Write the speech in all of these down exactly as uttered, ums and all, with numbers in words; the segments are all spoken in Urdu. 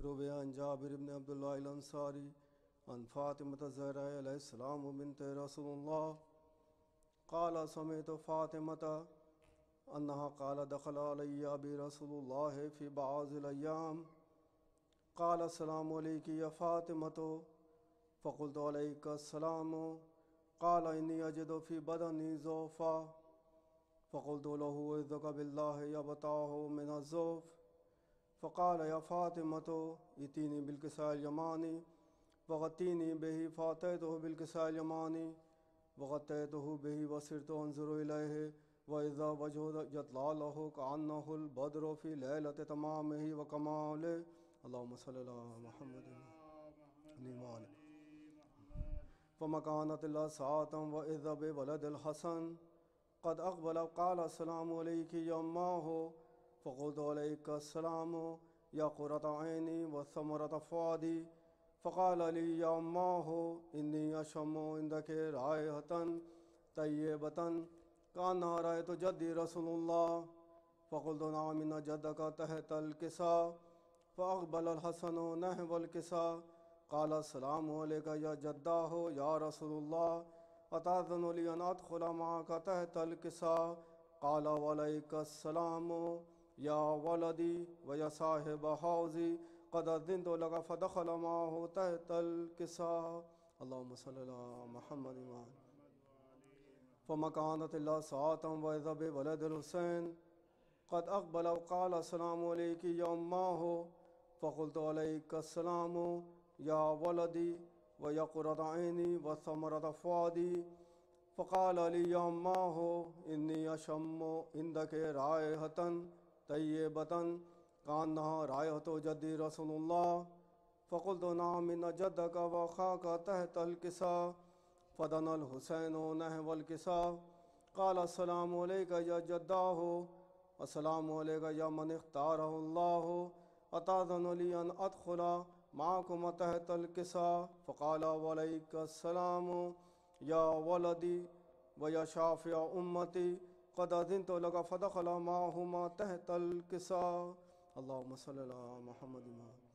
روي عن جابر بن عبد الله الأنصاري عن فاطمة الزهراء عليه السلام بنت رسول الله قال سمعت فاطمة أنها قال دخل علي أبي رسول الله في بعض الأيام قال السلام عليك يا فاطمة فقلت عليك السلام قال إني أجد في بدني ضعفا فقلت له اذك بالله يبتاه من الضعف فقال يا فاطمة ائتيني بالكساء اليماني فغطيني به فأتيته بالكساء اليماني وغطيته به وصرت أنظر إليه وإذا وجهه يطلع له كأنه البدر في ليلة تمامه وكماله اللهم صل على محمد وعلى فما كانت إلا ساعة وإذا بولد الحسن قد أقبل قال السلام عليك يا أماه فقلت عليك السلام يا قرة عيني وثمرة فؤادي فقال لي يا أماه إني أشم عندك رائحة طيبة كأنها رأيت جدي رسول الله فقلت نعم إن جدك تحت الكساء فأقبل الحسن نحو الكساء قال السلام عليك يا جداه يا رسول الله أتأذن لي أن أدخل معك تحت الكساء قال وعليك السلام يا ولدي ويا صاحب حوزي قد أذنت لك فدخل معه تحت الكساء اللهم صل على محمد وعلى فما كانت إلا ساعة وإذا بولد الحسين قد أقبل وقال السلام عليك يا أماه فقلت عليك السلام يا ولدي ويا قرة عيني وثمرة فؤادي فقال لي يا أماه إني أشم عندك رائحة طيبة كأنها رائحة جدي رسول الله فقلت نعم إن جدك وأخاك تحت الكساء فدنا الحسين نحو الكساء قال السلام عليك يا جداه السلام عليك يا من اختاره الله أتأذن لي أن أدخل معكم تحت الكساء فقال وعليك السلام يا ولدي ويا شافع أمتي قد أذنت لك فدخل معهما تحت الكساء اللهم صل على محمد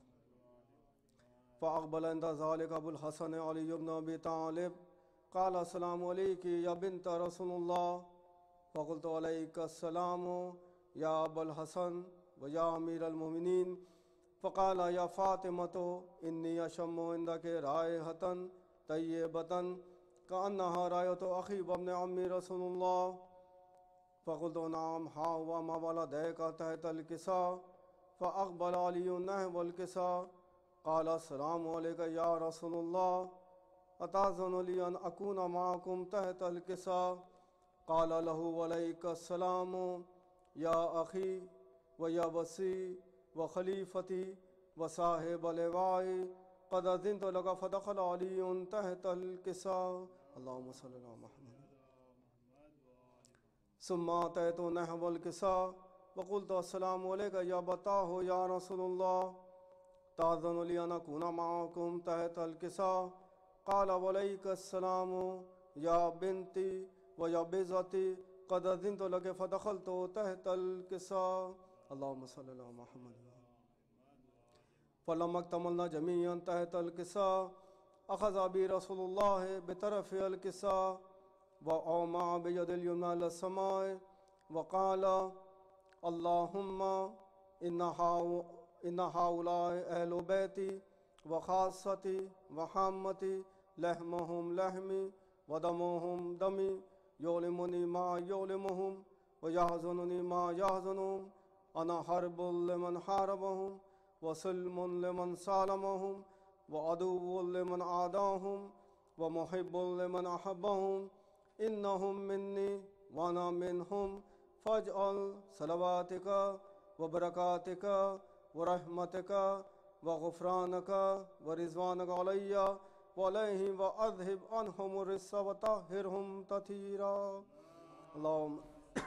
فأقبل عند ذلك أبو الحسن علي بن أبي طالب قال السلام عليك يا بنت رسول الله فقلت عليك السلام يا أبا الحسن ويا أمير المؤمنين فقال يا فاطمة إني أشم عندك رائحة طيبة كأنها رائحة أخي وابن عمي رسول الله فقلت نعم ها هو ما ولديك تحت الكساء فأقبل علي نحو الكساء قال السلام عليك يا رسول الله أتأذن لي أن أكون معكم تحت الكساء قال له وعليك السلام يا أخي ويا وصي وخليفتي وصاحب لواء قد أذنت لك فدخل علي تحت الكساء اللهم صل على محمد ثم أتيت نحو الكساء وقلت السلام عليك يا بتاه يا رسول الله تأذن لي أن أكون معكم تحت الكساء قال وعليك السلام يا بنتي ويا بزتي قد أذنت لك فدخلت تحت الكساء اللهم صل على محمد فلما اكتملنا جميعا تحت الكساء أخذ بي رسول الله بطرف الكساء وأومع بيد اليمنى إلى السماء وقال اللهم إن إن هؤلاء أهل بيتي وخاصتي وحامتي لحمهم لحمي ودمهم دمي يؤلمني ما يؤلمهم ويحزنني ما يحزنهم أنا حرب لمن حاربهم وسلم لمن سالمهم وعدو لمن عاداهم ومحب لمن أحبهم إنهم مني وأنا منهم فاجعل صلواتك وبركاتك ورحمتك وغفرانك ورضوانك علي وعليهم وأذهب عنهم الرجس وطهرهم تطهيرا اللهم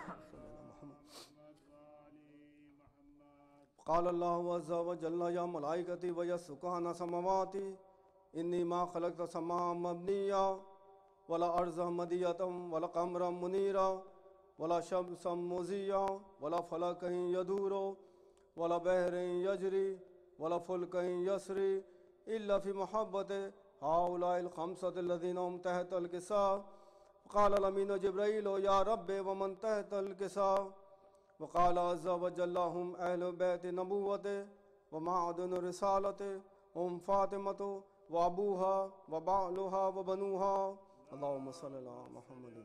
قال الله عز وجل يا ملائكتي ويا سكان سماواتي إني ما خلقت سماء مبنيا ولا أرض مدية ولا قمرا منيرا ولا شمسا مضيا ولا فلكا يدور ولا بحر يجري ولا فلك يسري إلا في محبة هؤلاء الخمسة الذين هم تحت الكساء. قال الأمين جبرائيل يا رب ومن تحت الكساء. وقال عز وجل هم أهل بيت نبوته ومعدن رسالته هم فاطمة وأبوها وبعلها وبنوها. اللهم صل على محمد.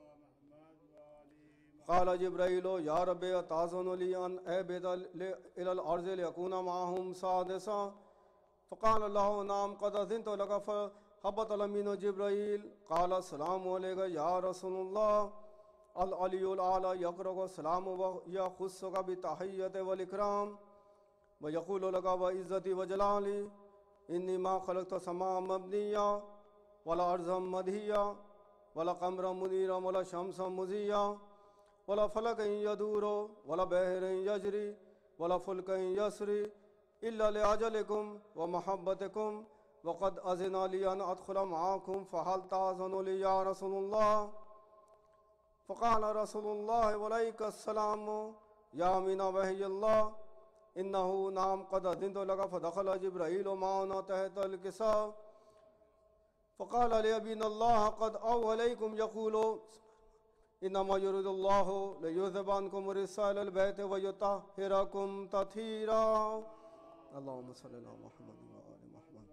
قال جبرائيل يا رب أتأذن لي أن أهبط إلى الأرض لأكون معهم سادسا. فقال الله نعم قد أذنت لك. فهبط الأمين جبرائيل قال السلام عليك يا رسول الله. العلي الأعلى يقرأ السلام ويخصك بالتحية والإكرام ويقول لك وعزتي وجلالي إني ما خلقت سماء مبنيا ولا أرضا مدهيا ولا قمرا منيرا ولا شمسا مزيا ولا فلكا يدور ولا بحر يجري ولا فلكا يسري إلا لأجلكم ومحبتكم وقد أذن لي أن أدخل معكم فهل تأذن لي يا رسول الله. فقال رسول الله وعليك السلام يا من وحي الله إنه نعم قد أذنت لك. فدخل جبرائيل معنا تحت الكساء. فقال لأبينا الله قد أوحى إليكم يقول إنما يريد الله ليذهب عنكم رسائل البيت ويطهركم تطهيرا. اللهم صل على محمد وآل محمد.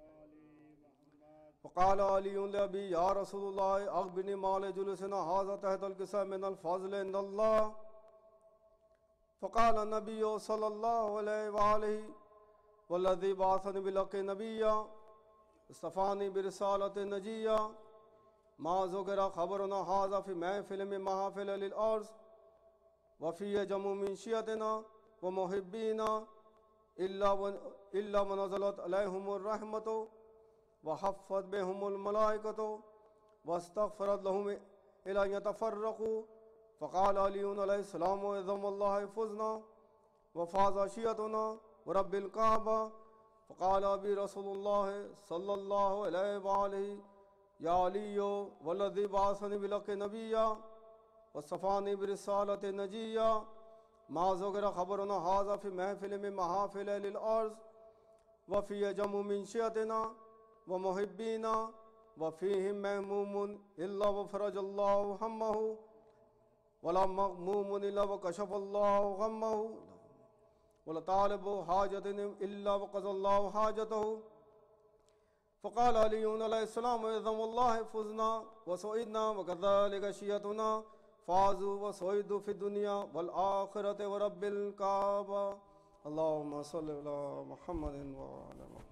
وقال علي لأبي يا رسول الله أخبرني ما لجلوسنا هذا تحت الكساء من الفضل عند الله. فقال النبي صلى الله عليه وآله والذي بعثني بالحق نبيا اصطفاني برسالة نجية ما ذكر خبرنا هذا في محفل من محافل للأرض وفي جمع من شيعتنا ومحبينا إلا ونزلت عليهم الرحمة وحفت بهم الملائكة واستغفرت لهم إلى أن يتفرقوا. فقال علي عليه السلام وإذن الله فزنا وفاز شيعتنا ورب الكعبة. فقال أبي رسول الله صلى الله عليه وآله يا علي والذي بعثني بالحق نبيا واصطفاني برسالة نجية ما ذكر خبرنا هذا في محفل من محافل للأرض وفي جمع من شيعتنا ومحبينا وفيهم مهموم إلا وفرج الله همه ولا مغموم إلا وكشف الله غمه ولا طالب حاجة إلا وقضى الله حاجته. فقال علي عليه السلام إذن والله فزنا وسعدنا وكذلك شيعتنا فازوا وسعدوا في الدنيا والآخرة ورب الكعبة. اللهم صل على محمد وعلى محمد.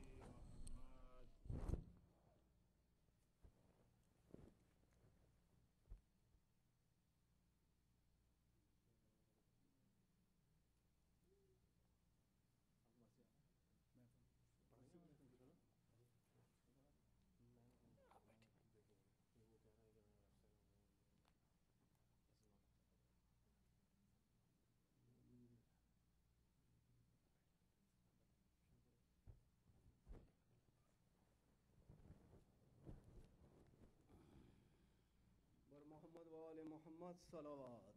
محمد وآل محمد صلوات.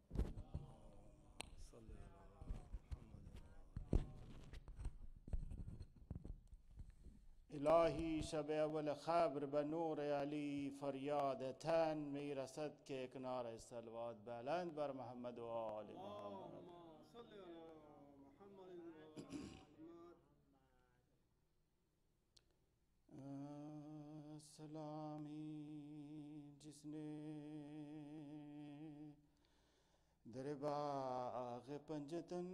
الہی شب اول خبر بنور علی فریاد تن می رسد که ایک نعره صلوات بلند بر محمد و آل محمد. سلامی جس نے در باغ پنجتن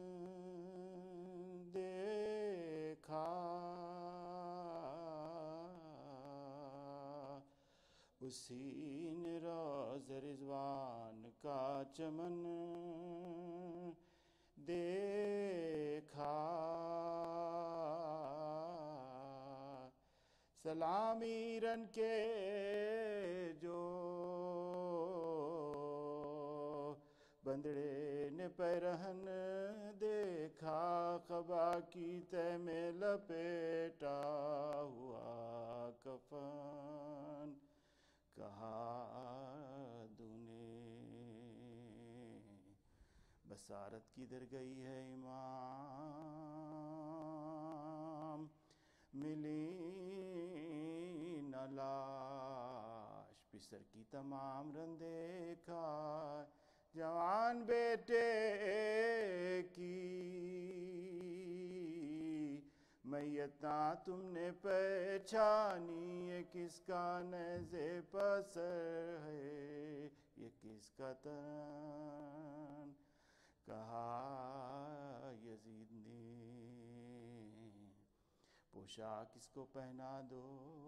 دیکھا اسی نے روز رضوان کا چمن دیکھا. سلامی رن کے جو بندڑے نے پیرہن دیکھا قبا کی تہ میں لپیٹا ہوا کفن کہا دونے بصارت کدھر گئی ہے ایمان लाश पिसर की तमाम रंदे खाए जवान बेटे की मैयता तुमने पहचानी ये किसका नेज़े पसर है ये किसका तन कहा यजीद ने पोशाक इसको पहना दो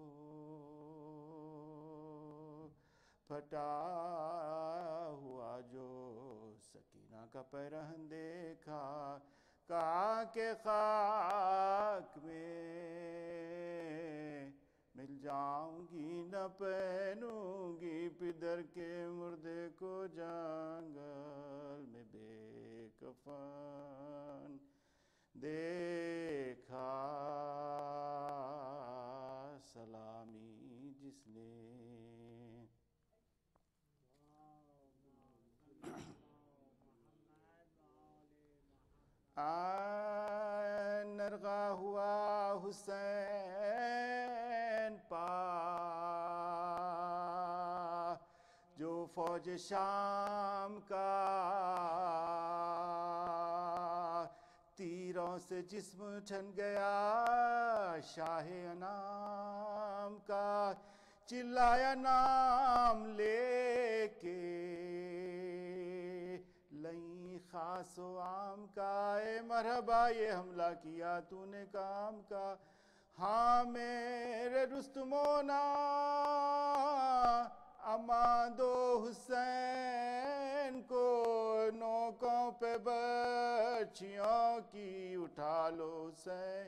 फटा हुआ जो सकीना का पैरहन देखा कहा के खाक में मिल जाऊंगी न पहनूंगी पिदर के मुर्दे को जंगल में बेकफन देखा सलामी जिसने नरगा हुआ हुसैन पा जो फौज शाम का तीरों से जिस्म छन गया शाह अनाम का चिल्लाया नाम लेके लई खासो आम का ए मरहबा ये हमला किया तूने काम का हाँ मेरे रुस्तमोना अमा दो हुसैन को नौकों पे बच्चियों की उठा लो हुसैन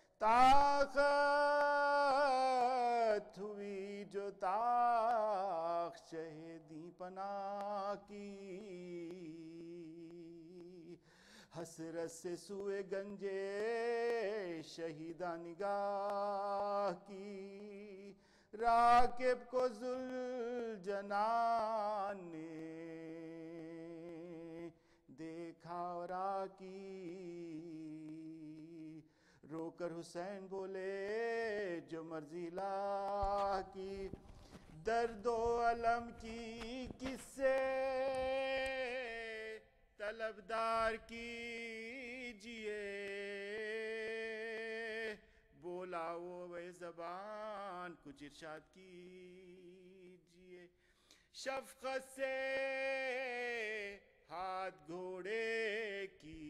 ताकत हुई जो ताक शहीदी पनाह की हसरत से सुए गंजे शहीदा निगाह की राकिब को जुल्जनान ने देखा और आकी रोकर हुसैन बोले जो मर्जी ला की दर्दो अलम की किससे तलबदार कीजिए बोला वो वे ज़बान कुछ इरशाद कीजिए शफ़क़त से हाथ घोड़े की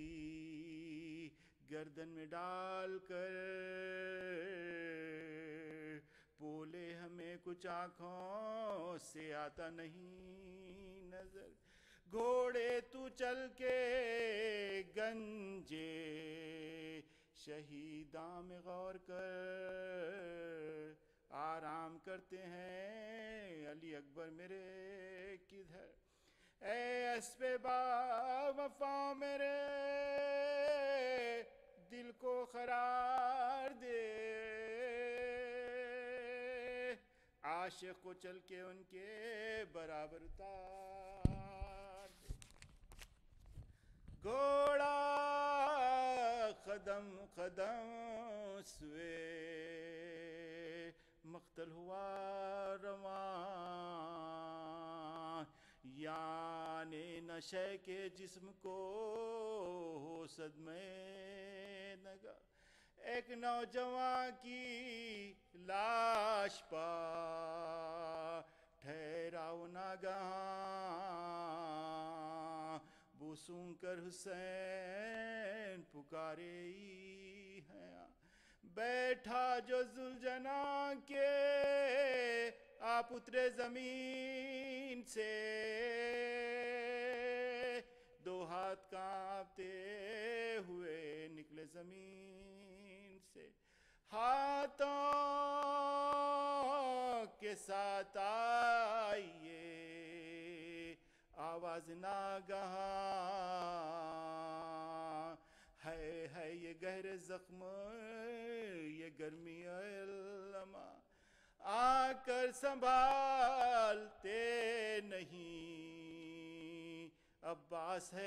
गर्दन में डाल कर बोले हमें कुछ आँखों से आता नहीं नजर घोड़े तू चल के गंजे शहीदा में गौर कर आराम करते हैं अली अकबर मेरे किधर ए अस्बे बा वफा मेरे दिल को करार दे आशिक को चल के उनके बराबर उतार दे घोड़ा कदम कदम स्वे मख्तल हुआ रवां याने नशे के जिस्म को हो सदमे नगा एक नौजवान की लाश पा ठहरा नागां बूसूं कर हुसैन पुकारे है बैठा जो जुलजना के आप उतरे जमीन से दो हाथ कांपते हुए निकले जमीन से हाथों के साथ आइए आवाज नागहां है है ये गहरे जख्म ये गर्मी अलमा आकर संभालते नहीं अब्बास है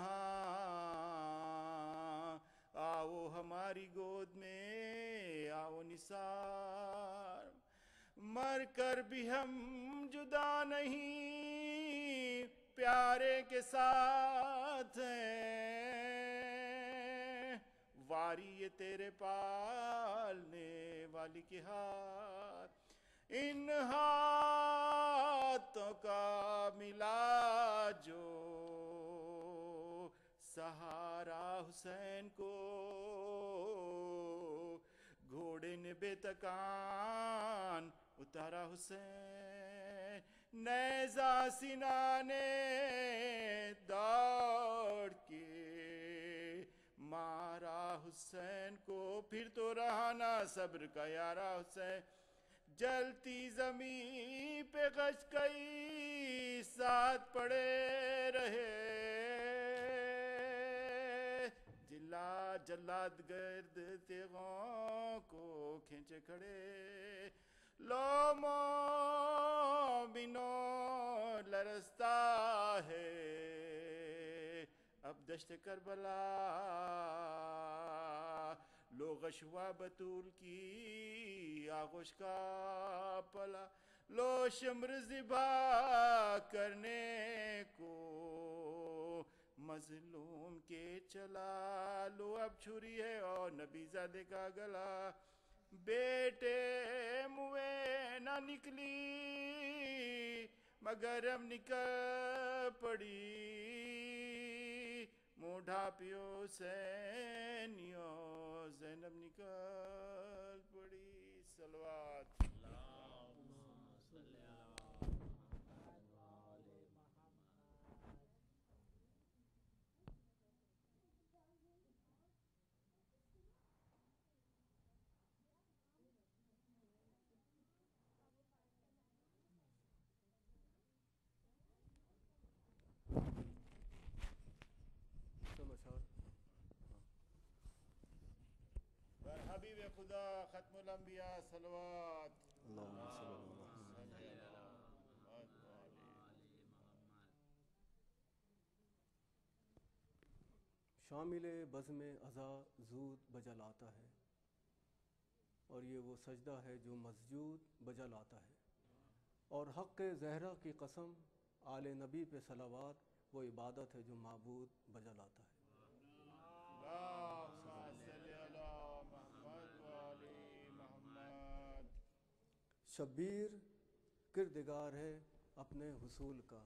कहाँ आओ हमारी गोद में आओ निसार مر کر بھی ہم جدا نہیں، پیارے کے ساتھ ہیں، واری یہ تیرے پالنے والی کے ہاتھ، ان ہاتھوں کا ملا جو سہارا حسین کو، گھوڑے نے بے تکان اتارا حسین، نیزہ سینہ نے دوڑ کے مارا حسین کو، پھر تو رہا نہ صبر کا یارا حسین، جلتی زمین پہ غش گئی ساتھ پڑے رہے، جلا جلاد گرد تیغوں کو کھینچے کھڑے، لو مومنوں لرزتا ہے اب دشت کربلا، لو غشوا بطول کی آغوش کا پلا، لو شمر ذبح کرنے کو مظلوم کے چلا، لو اب چھری ہے اور نبی زادے کا گلا، بیٹے موے نہ نکلی مگر اب نکل پڑی، منہ ڈھانپیو حسینیو زینب نکل پڑی، صلوات۔ بر حبیب خدا ختم الانبیاء صلوات۔ اللہم صلی اللہ علیہ شامل بزم عزا زود بجل آتا ہے، اور یہ وہ سجدہ ہے جو مسجود بجل آتا ہے، اور حق زہرا کی قسم آل نبی پہ صلوات وہ عبادت ہے جو معبود بجل آتا ہے۔ شبیر کردگار ہے اپنے حصول کا،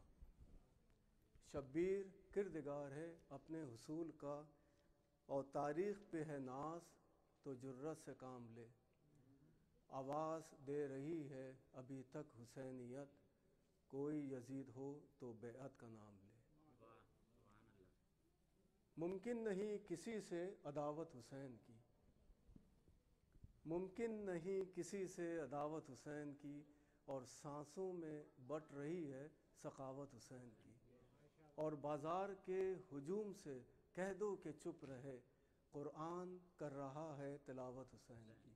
شبیر کردگار ہے اپنے حصول کا، اور تاریخ پہ ہے ناز تو جرت سے کام لے، آواز دے رہی ہے ابھی تک حسینیت، کوئی یزید ہو تو بیعت کا نام لے۔ ممکن نہیں کسی سے عداوت حسین کی، ممکن نہیں کسی سے عداوت حسین کی، اور سانسوں میں بٹ رہی ہے سخاوت حسین کی، اور بازار کے ہجوم سے کہہ دو کہ چپ رہے، قرآن کر رہا ہے تلاوت حسین کی۔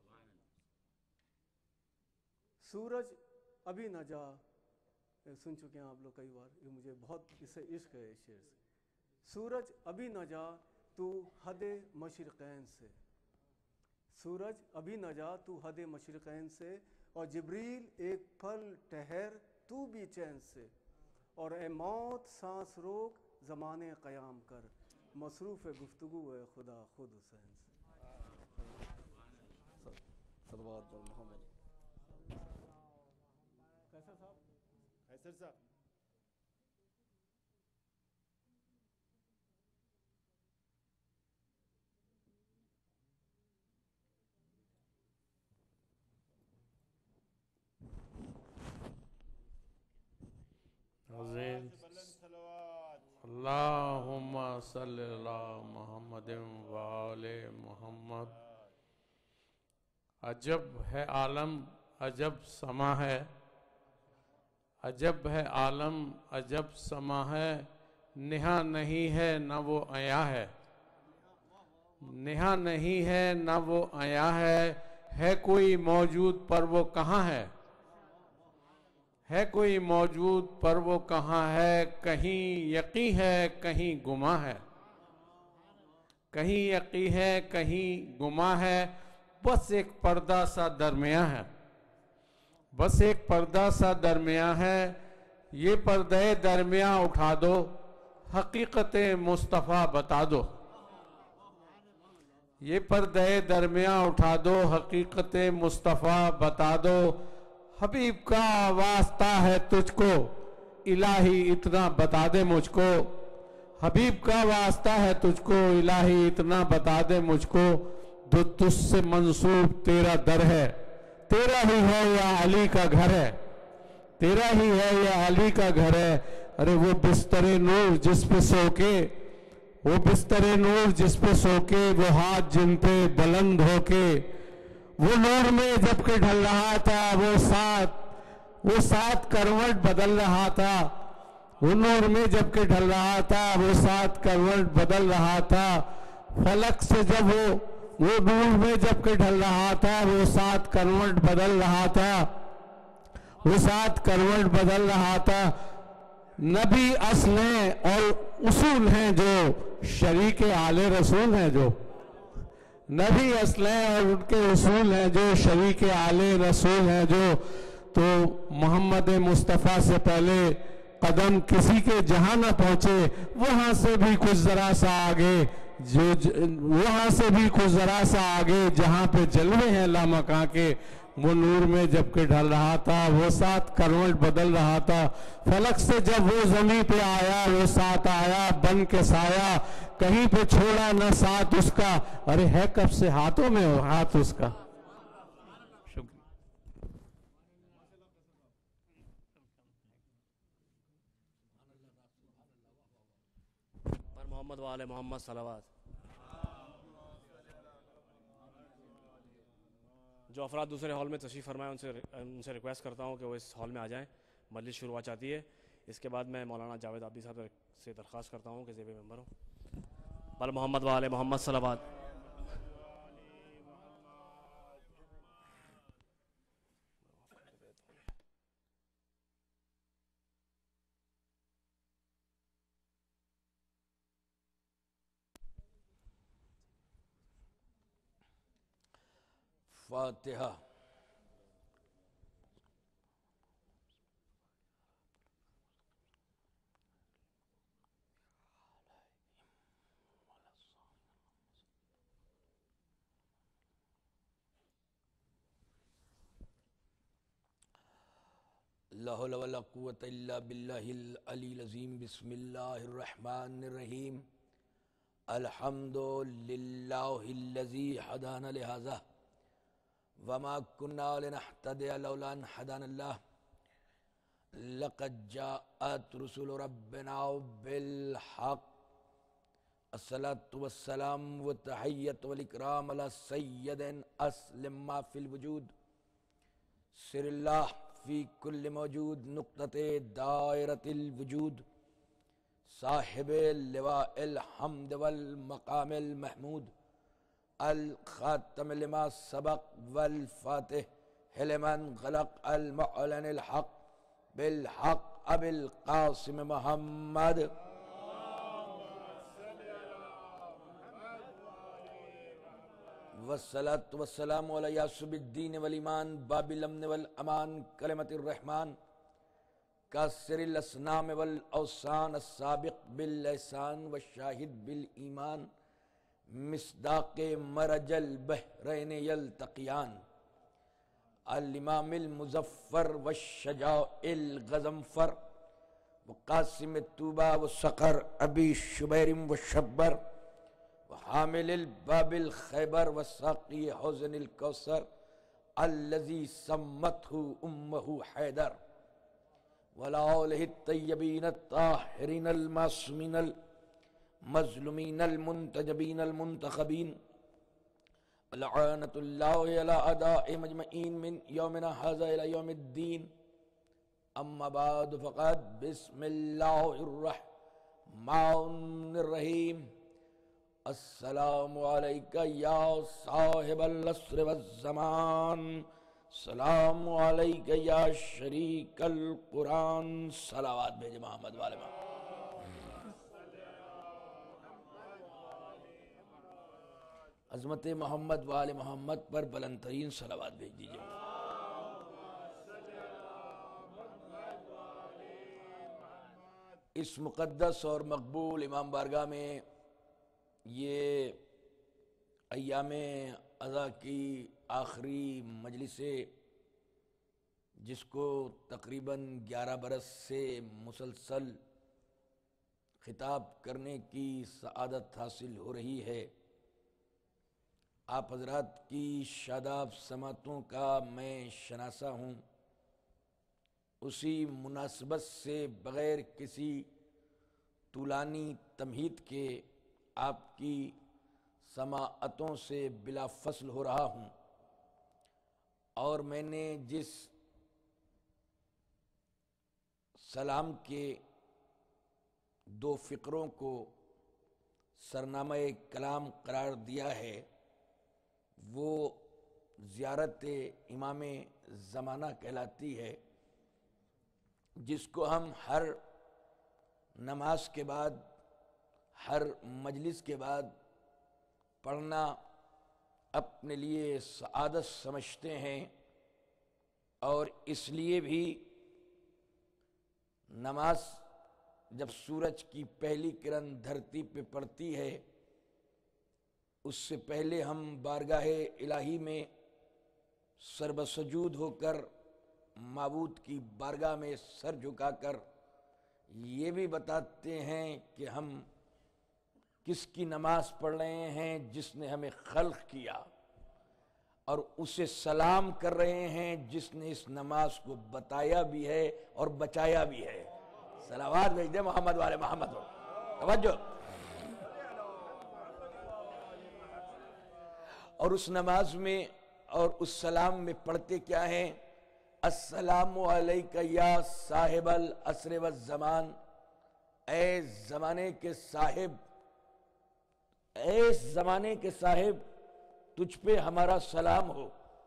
سورج ابھی نہ جا، سن چکے ہیں آپ لوگ کئی بار، یہ مجھے بہت اس سے عشق ہے اس شعر سے، سورج ابھی نہ جا تو حد مشرقین سے، سورج ابھی نہ جا تو حد مشرقین سے، اور جبریل ایک پل ٹھہر تو بھی چین سے، اور اے موت سانس روک زمانے قیام کر، مصروف گفتگو ہے خدا خود حسین سے۔ صلوات پر محمد۔ کیسا صاحب؟ حیثر صاحب عظیم بلند صلوات۔ اللہم صلی اللہ محمد وآل محمد۔ عجب ہے عالم عجب سما ہے، عجب ہے عالم عجب سما ہے، نہا نہیں ہے نہ وہ عیاں ہے، نہا نہیں ہے نہ وہ عیاں ہے، ہے کوئی موجود پر وہ کہاں ہے، ہے کوئی موجود پر وہ کہاں ہے، کہیں یقین ہے کہیں گما ہے، کہیں یقین ہے کہیں گما ہے، بس ایک پردہ سا درمیاں ہے، بس ایک پردہ سا درمیان ہے، یہ پردہ درمیان اٹھا دو، حقیقت مصطفیٰ بتا دو۔ یہ پردہ درمیان اٹھا دو، حقیقت مصطفیٰ بتا دو۔ حبیب کا واسطہ ہے تجھ کو، الہی اتنا بتا دے مجھ کو۔ حبیب کا واسطہ ہے تجھ کو، الہی اتنا بتا دے مجھ کو۔ جو تجھ سے منسوب تیرا در ہے، تیرا ہی ہے یا علی کا گھر ہے، تیرا ہی ہے یا علی کا گھر ہے۔ ارے وہ بستر نور جس پہ سو کے، وہ بستر نور جس پہ سو کے، وہ ہاتھ جن پہ بلند ہو کے، وہ نور میں جب کہ ڈھل رہا تھا، وہ ساتھ وہ ساتھ کروٹ بدل رہا تھا۔ وہ نور میں جب کہ ڈھل رہا تھا، وہ ساتھ کروٹ بدل رہا تھا۔ فلک سے جب وہ وہ نور میں جب کہ ڈھل رہا تھا، وہ ساتھ کروٹ بدل رہا تھا، وہ ساتھ کروٹ بدل رہا تھا۔ نبی اصل ہیں اور اصول ہیں جو، شریک آل رسول ہیں جو۔ نبی اصل ہیں اور ان کے اصول ہیں جو، شریک آل رسول ہیں جو۔ تو محمد مصطفیٰ سے پہلے قدم کسی کے جہاں نہ پہنچے، وہاں سے بھی کچھ ذرا سا آگے، جو وہاں سے بھی کچھ ذرا سا آگے جہاں پہ جلوے ہیں لامکاں کے، وہ نور میں جب کہ ڈھل رہا تھا، وہ ساتھ کروٹ بدل رہا تھا۔ فلک سے جب وہ زمین پہ آیا، وہ ساتھ آیا بن کے سایہ، کہیں پہ چھوڑا نہ ساتھ اس کا۔ ارے ہے کب سے ہاتھوں میں ہو ہاتھ اس کا۔ پر محمد وآل محمد صلوات۔ جو افراد دوسرے ہال میں تشریف فرمائیں ان سے ان سے ریکویسٹ کرتا ہوں کہ وہ اس ہال میں آ جائیں، مجلس شروع ہوا چاہتی ہے۔ اس کے بعد میں مولانا جاوید عابدی صاحب سے درخواست کرتا ہوں کہ زیب ممبر ہوں۔ پر محمد وآل محمد صلوات۔ فاتحہ۔ لا حول ولا قوة الا باللہ العلی العظیم۔ بسم اللہ الرحمن الرحیم۔ الحمد للہ الذی ہدانا لہذا وما كنا لنهتدي لولا ان هدانا الله لقد جاءت رسل ربنا بالحق۔ الصلاة والسلام والتحیت والاکرام علی سید اسلم ما فی الوجود، سر اللہ فی کل موجود، نقطۃ دائرۃ الوجود، صاحب لواء الحمد والمقام المحمود، الخاتم لما سبق والفاتح لمن غلق، المعلن الحق بالحق ابی القاسم محمد۔ والصلاة والسلام علی یاسب الدین والایمان، باب الامن والامان، کلمۃ الرحمن، کاسر الاسنام والاوسان، السابق باللسان والشاہد بالایمان، مصداق مرج البحرین یلتقیان، الامام المظفر والشجاع الغضنفر، وقاسم الطوبہ والصقر، ابی شبیر والشبر، وحامل الباب الخیبر، وساقی حوض الکوثر، الذی سمتہ امہ حیدر، وعلی آلہ الطیبین الطاہرین المعصومین المظلومین المنتجبین المنتخبین، لعنۃ اللہ علی اعداء مجمعین من یومنا ھذا الی یوم الدین۔ اما بعد فقد بسم اللہ الرحمن الرحیم۔ السلام علیکہ یا صاحب العصر والزمان، سلام علیکہ یا شریک القرآن۔ صلوات بھیجے محمد والے محمد۔ عظمت محمد وآل محمد پر بلند ترین صلوات بھیج دیجئے۔ اس مقدس اور مقبول امام بارگاہ میں یہ ایام اضحیٰ کی آخری مجلس، جس کو تقریباً گیارہ برس سے مسلسل خطاب کرنے کی سعادت حاصل ہو رہی ہے، آپ حضرات کی شاداب سماعتوں کا میں شناسہ ہوں۔ اسی مناسبت سے بغیر کسی طولانی تمہید کے آپ کی سماعتوں سے بلا فصل ہو رہا ہوں، اور میں نے جس سلام کے دو فقروں کو سرنامہ کلام قرار دیا ہے وہ زیارت امام زمانہ کہلاتی ہے، جس کو ہم ہر نماز کے بعد، ہر مجلس کے بعد پڑھنا اپنے لیے سعادت سمجھتے ہیں، اور اس لیے بھی نماز جب سورج کی پہلی کرن دھرتی پہ پڑتی ہے، اس سے پہلے ہم بارگاہ الہی میں سربسجود ہو کر معبود کی بارگاہ میں سر جھکا کر یہ بھی بتاتے ہیں کہ ہم کس کی نماز پڑھ رہے ہیں، جس نے ہمیں خلق کیا، اور اسے سلام کر رہے ہیں جس نے اس نماز کو بتایا بھی ہے اور بچایا بھی ہے۔ صلوات بھیج دے محمد والے محمد ہو۔ توجہ۔ اور اس نماز میں اور اس سلام میں پڑھتے کیا ہیں؟ السلام علیکہ یا صاحب العصر والزمان، اے زمانے کے صاحب، اے زمانے کے صاحب تجھ پہ ہمارا سلام ہو۔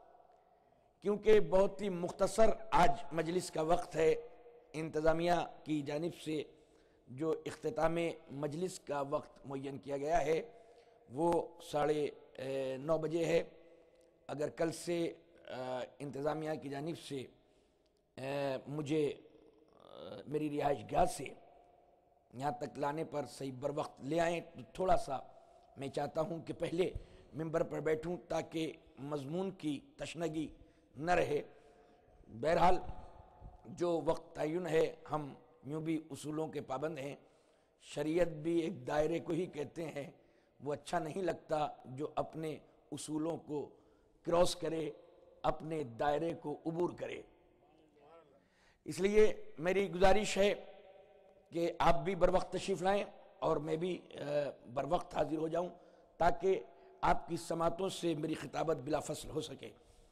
کیونکہ بہت ہی مختصر آج مجلس کا وقت ہے، انتظامیہ کی جانب سے جو اختتام مجلس کا وقت معین کیا گیا ہے وہ ساڑھے نو بجے ہے۔ اگر کل سے انتظامیہ کی جانب سے مجھے میری رہائش گاہ سے یہاں تک لانے پر صحیح بر وقت لے آئیں تو تھوڑا سا میں چاہتا ہوں کہ پہلے ممبر پر بیٹھوں تاکہ مضمون کی تشنگی نہ رہے۔ بہرحال جو وقت تعین ہے، ہم یوں بھی اصولوں کے پابند ہیں، شریعت بھی ایک دائرے کو ہی کہتے ہیں، وہ اچھا نہیں لگتا جو اپنے اصولوں کو کراس کرے، اپنے دائرے کو عبور کرے۔ اس لیے میری گزارش ہے کہ آپ بھی بر وقت تشریف لائیں اور میں بھی بر وقت حاضر ہو جاؤں تاکہ آپ کی سماعتوں سے میری خطابت بلا فصل ہو سکے۔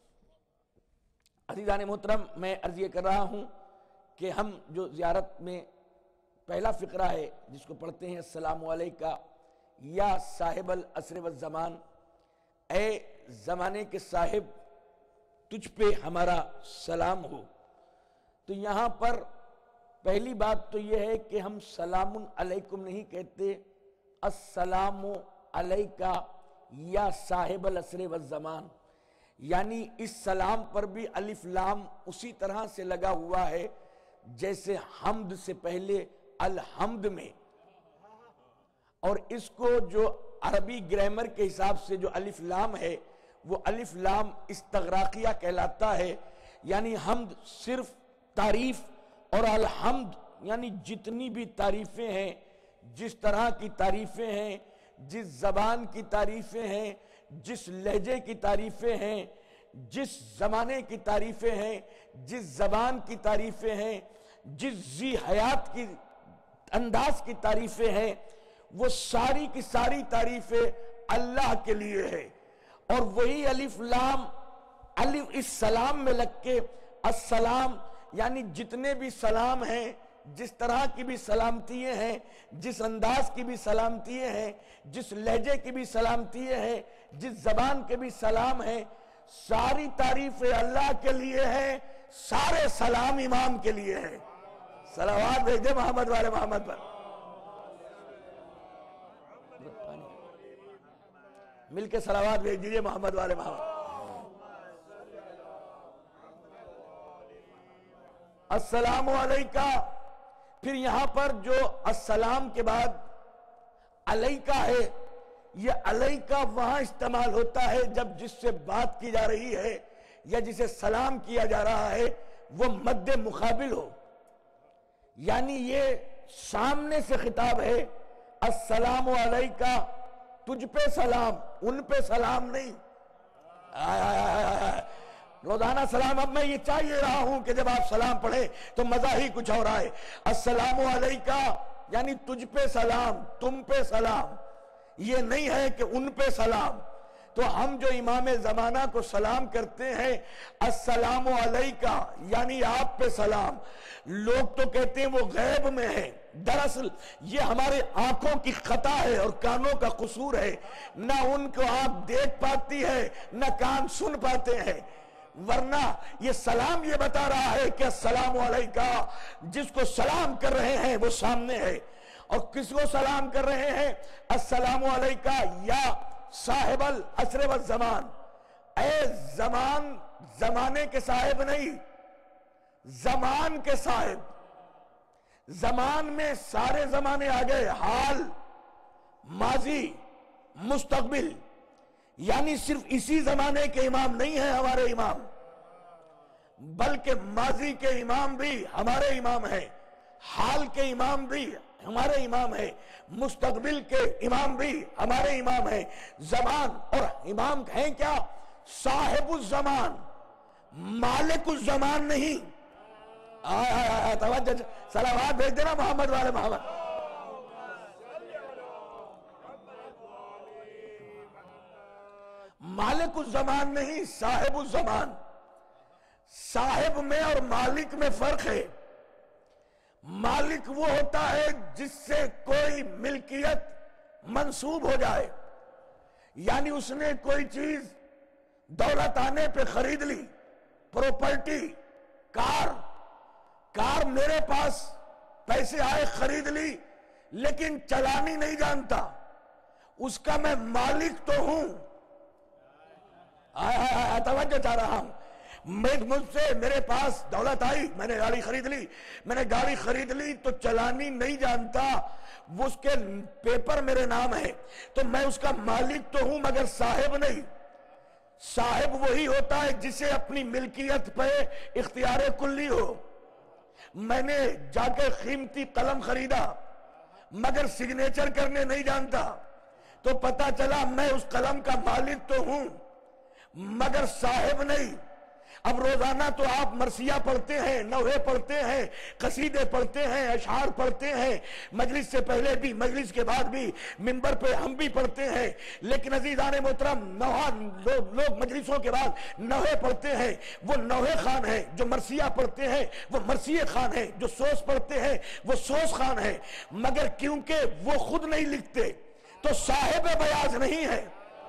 عزیزان محترم، میں عرض یہ کر رہا ہوں کہ ہم جو زیارت میں پہلا فقرہ ہے جس کو پڑھتے ہیں السلام علیکہ یا صاحب العصر والزمان، اے زمانے کے صاحب تجھ پہ ہمارا سلام ہو، تو یہاں پر پہلی بات تو یہ ہے کہ ہم سلام علیکم نہیں کہتے، السلام علیکہ یا صاحب العصر والزمان، یعنی اس سلام پر بھی الف لام اسی طرح سے لگا ہوا ہے جیسے حمد سے پہلے الحمد میں، اور اس کو جو عربی گرامر کے حساب سے جو الف لام ہے وہ الف لام استغراقیہ کہلاتا ہے، یعنی حمد صرف تعریف، اور الحمد یعنی جتنی بھی تعریفیں ہیں، جس طرح کی تعریفیں ہیں، جس زبان کی تعریفیں ہیں، جس لہجے کی تعریفیں ہیں، جس زمانے کی تعریفیں ہیں، جس زبان کی تعریفیں ہیں، جس ذی حیات کی انداز کی تعریفیں ہیں، وہ ساری کی ساری تعریفیں اللہ کے لیے ہے، اور وہی الف لام الف اس سلام میں لگ کے السلام یعنی جتنے بھی سلام ہیں، جس طرح کی بھی سلامتیاں ہیں، جس انداز کی بھی سلامتیاں ہیں، جس لہجے کی بھی سلامتیاں ہیں، جس زبان کے بھی سلام ہیں، ساری تعریفیں اللہ کے لیے ہیں، سارے سلام امام کے لیے ہیں۔ صلوات بھیج دے محمد والے محمد پر۔ مل کے صلوات بھیج دیجئے محمد والے محمد۔ السلام علیکہ پھر یہاں پر جو السلام کے بعد علیکہ ہے، یہ علیکہ وہاں استعمال ہوتا ہے جب جس سے بات کی جا رہی ہے یا جسے سلام کیا جا رہا ہے وہ مد مقابل ہو، یعنی یہ سامنے سے خطاب ہے، السلام علیکہ، تجھ پہ سلام، ان پہ سلام نہیں۔ آئے آئے آئے آئے روزانہ سلام، اب میں یہ چاہیے رہا ہوں کہ جب آپ سلام پڑھیں تو مزہ ہی کچھ اور آئے۔ السلام علیکہ یعنی تجھ پہ سلام، تم پہ سلام، یہ نہیں ہے کہ ان پہ سلام۔ تو ہم جو امام زمانہ کو سلام کرتے ہیں السلام علیکہ یعنی آپ پہ سلام، لوگ تو کہتے ہیں وہ غیب میں ہے، دراصل یہ ہمارے آنکھوں کی خطا ہے اور کانوں کا قصور ہے، نہ ان کو آنکھ دیکھ پاتی ہے نہ کان سن پاتے ہیں، ورنہ یہ سلام یہ بتا رہا ہے کہ السلام علیکہ، جس کو سلام کر رہے ہیں وہ سامنے ہے۔ اور کس کو سلام کر رہے ہیں؟ السلام علیکہ یا صاحب العصر والزمان، اے زمان، زمانے کے صاحب نہیں، زمان کے صاحب۔ زمان میں سارے زمانے آ گئے، حال، ماضی، مستقبل، یعنی صرف اسی زمانے کے امام نہیں ہیں ہمارے امام، بلکہ ماضی کے امام بھی ہمارے امام ہیں، حال کے امام بھی ہمارے امام ہیں، مستقبل کے امام بھی ہمارے امام ہیں۔ زمان اور امام ہیں کیا؟ صاحب الزمان، مالک الزمان نہیں۔ آئے آئے آئے توجہ، صلوات بھیج دینا محمد والے محمد۔ مالک الزمان نہیں، صاحب الزمان۔ صاحب میں اور مالک میں فرق ہے۔ مالک وہ ہوتا ہے جس سے کوئی ملکیت منسوب ہو جائے، یعنی اس نے کوئی چیز دولت آنے پہ خرید لی، پروپرٹی، کار، کار میرے پاس پیسے آئے خرید لی لیکن چلانی نہیں جانتا، اس کا میں مالک تو ہوں۔ آئے آئے آئے توجہ چاہ رہا ہوں، مجھ سے میرے پاس دولت آئی، میں نے گاڑی خرید لی، میں نے گاڑی خرید لی تو چلانی نہیں جانتا، وہ اس کے پیپر میرے نام ہے تو میں اس کا مالک تو ہوں مگر صاحب نہیں۔ صاحب وہی ہوتا ہے جسے اپنی ملکیت پہ اختیار کلی ہو۔ میں نے جا کے قیمتی قلم خریدا مگر سگنیچر کرنے نہیں جانتا تو پتا چلا میں اس قلم کا مالک تو ہوں مگر صاحب نہیں۔ اب روزانہ تو آپ مرثیہ پڑھتے ہیں، نوحے پڑھتے ہیں، قصیدے پڑھتے ہیں، اشعار پڑھتے ہیں، مجلس سے پہلے بھی مجلس کے بعد بھی منبر پہ ہم بھی پڑھتے ہیں، لیکن عزیزان محترم نوحہ لوگ, لوگ مجلسوں کے بعد نوحے پڑھتے ہیں، وہ نوحے خان ہیں، جو مرثیہ پڑھتے ہیں وہ مرثیہ خان ہیں، جو سوس پڑھتے ہیں وہ سوس خان ہیں، مگر کیونکہ وہ خود نہیں لکھتے تو صاحب بیاض نہیں ہے۔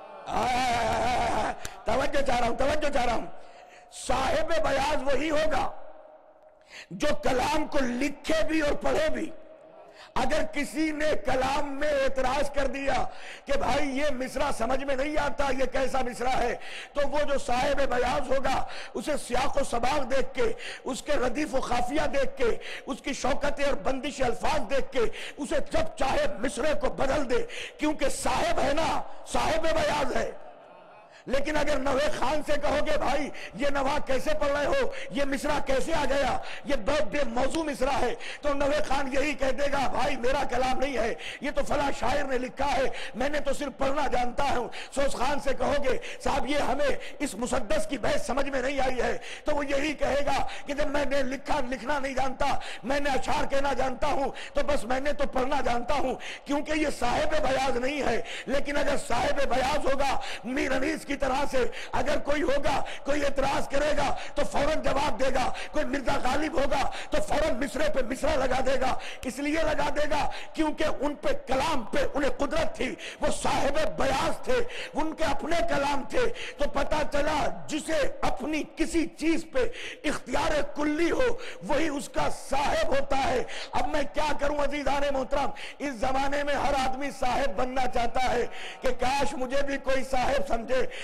توجہ چاہ رہا ہوں توجہ چاہ رہا ہوں صاحب بیاض وہی ہوگا جو کلام کو لکھے بھی اور پڑھے بھی۔ اگر کسی نے کلام میں اعتراض کر دیا کہ بھائی یہ مصرع سمجھ میں نہیں آتا، یہ کیسا مصرع ہے، تو وہ جو صاحب بیاض ہوگا اسے سیاق و سباق دیکھ کے، اس کے ردیف و خافیہ دیکھ کے، اس کی شوکت اور بندش الفاظ دیکھ کے اسے جب چاہے مصرع کو بدل دے، کیونکہ صاحب ہے نا، صاحب بیاض ہے۔ لیکن اگر نوحے خان سے کہو گے بھائی یہ نوحہ کیسے پڑھ رہے ہو، یہ مصرع کیسے آ گیا، یہ بہت بے موضوع مصرع ہے، تو نوحے خان یہی کہہ دے گا بھائی میرا کلام نہیں ہے، یہ تو فلاں شاعر نے لکھا ہے، میں نے تو صرف پڑھنا جانتا ہوں۔ سوس خان سے کہو گے صاحب یہ ہمیں اس مسدس کی بحث سمجھ میں نہیں آئی ہے، تو وہ یہی کہے گا کہ جب میں نے لکھا لکھنا نہیں جانتا، میں نے اشعار کہنا جانتا ہوں تو بس میں نے تو پڑھنا جانتا ہوں، کیونکہ یہ صاحب بیاض نہیں ہے۔ لیکن اگر صاحب بیاض ہوگا میر انیس کی طرح سے، اگر کوئی ہوگا کوئی اعتراض کرے گا تو فوراً جواب دے گا، کوئی مرزا غالب ہوگا تو فوراً مصرے پہ مصرع لگا دے گا، اس لیے لگا دے گا کیونکہ ان پہ کلام پہ انہیں قدرت تھی، وہ صاحب بیاض تھے، ان کے اپنے کلام تھے۔ تو پتا چلا جسے اپنی کسی چیز پہ اختیار کلی ہو وہی اس کا صاحب ہوتا ہے۔ اب میں کیا کروں عزیزان محترم، اس زمانے میں ہر آدمی صاحب بننا چاہتا ہے کہ کاش مجھے بھی کوئی صاحب سمجھے،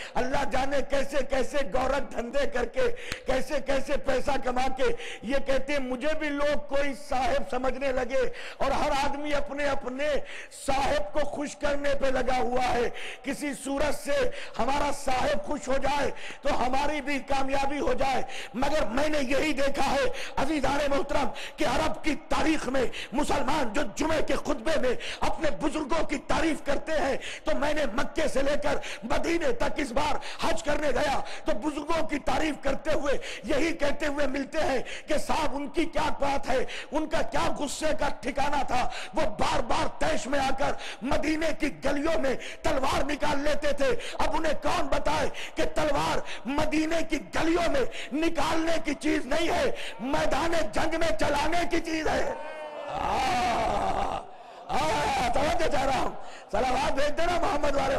اللہ جانے کیسے کیسے گورک دھندے کر کے کیسے کیسے پیسہ کما کے یہ کہتے ہیں مجھے بھی لوگ کوئی صاحب سمجھنے لگے اور ہر آدمی اپنے اپنے صاحب کو خوش کرنے پہ لگا ہوا ہے. کسی صورت سے ہمارا صاحب خوش ہو جائے تو ہماری بھی کامیابی ہو جائے. مگر میں نے یہی دیکھا ہے عزیزان محترم کہ عرب کی تاریخ میں مسلمان جو جمعے کے خطبے میں اپنے بزرگوں کی تعریف کرتے ہیں تو میں نے مکے سے لے کر مدینے تک اس بار حج کرنے گیا تو بزرگوں کی تعریف کرتے ہوئے یہی کہتے ہوئے ملتے ہیں کہ صاحب ان کی کیا بات ہے, ان کا کیا غصے کا ٹھکانہ تھا, وہ بار بار تیش میں آ کر مدینے کی گلیوں میں تلوار نکال لیتے تھے. اب انہیں کون بتائے کہ تلوار مدینے کی گلیوں میں نکالنے کی چیز نہیں ہے, میدان جنگ میں چلانے کی چیز ہے. توجہ چاہ رہا ہوں, صلوات بھیج دینا محمد والے.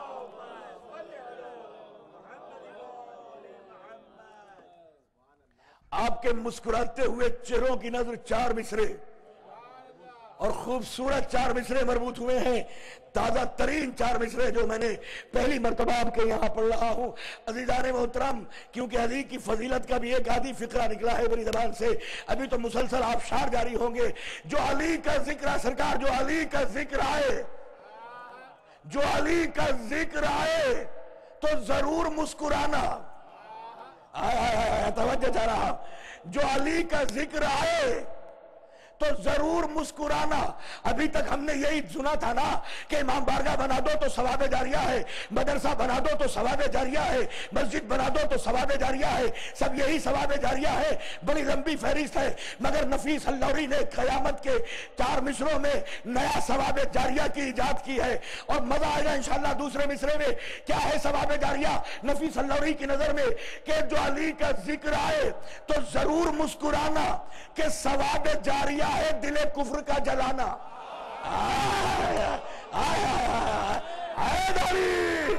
آپ کے مسکراتے ہوئے چہروں کی نظر چار مصرے اور خوبصورت چار مصرے مربوط ہوئے ہیں, تازہ ترین چار مصرے جو میں نے پہلی مرتبہ آپ کے یہاں پڑھ رہا ہوں. عزیزان محترم, کیونکہ علی کی فضیلت کا بھی ایک آدھی فقرہ نکلا ہے میری زبان سے, ابھی تو مسلسل آبشار جاری ہوں گے. جو علی کا ذکر ہے سرکار, جو علی کا ذکر آئے جو علی کا ذکر آئے تو ضرور مسکرانا. توجہ چاہ رہا, جو علی کا ذکر آئے تو ضرور مسکرانا. ابھی تک ہم نے یہی سنا تھا نا کہ امام بارگاہ بنا دو تو ثواب جاریہ ہے, مدرسہ بنا دو تو ثواب جاریہ ہے, مسجد بنا دو تو ثواب جاریہ ہے, سب یہی ثواب جاریہ ہے. بڑی لمبی فہرست ہے, مگر نفیس اللوری نے قیامت کے چار مصروں میں نیا ثواب جاریہ کی ایجاد کی ہے اور مزہ آئے گا انشاءاللہ. دوسرے مصرے میں کیا ہے ثواب جاریہ نفیس اللوری کی نظر میں کہ جو علی کا ذکر آئے تو ضرور مسکرانا, کہ ثواب جاریہ ہے دل کفر کا جلانا. آیا آیا آیا داری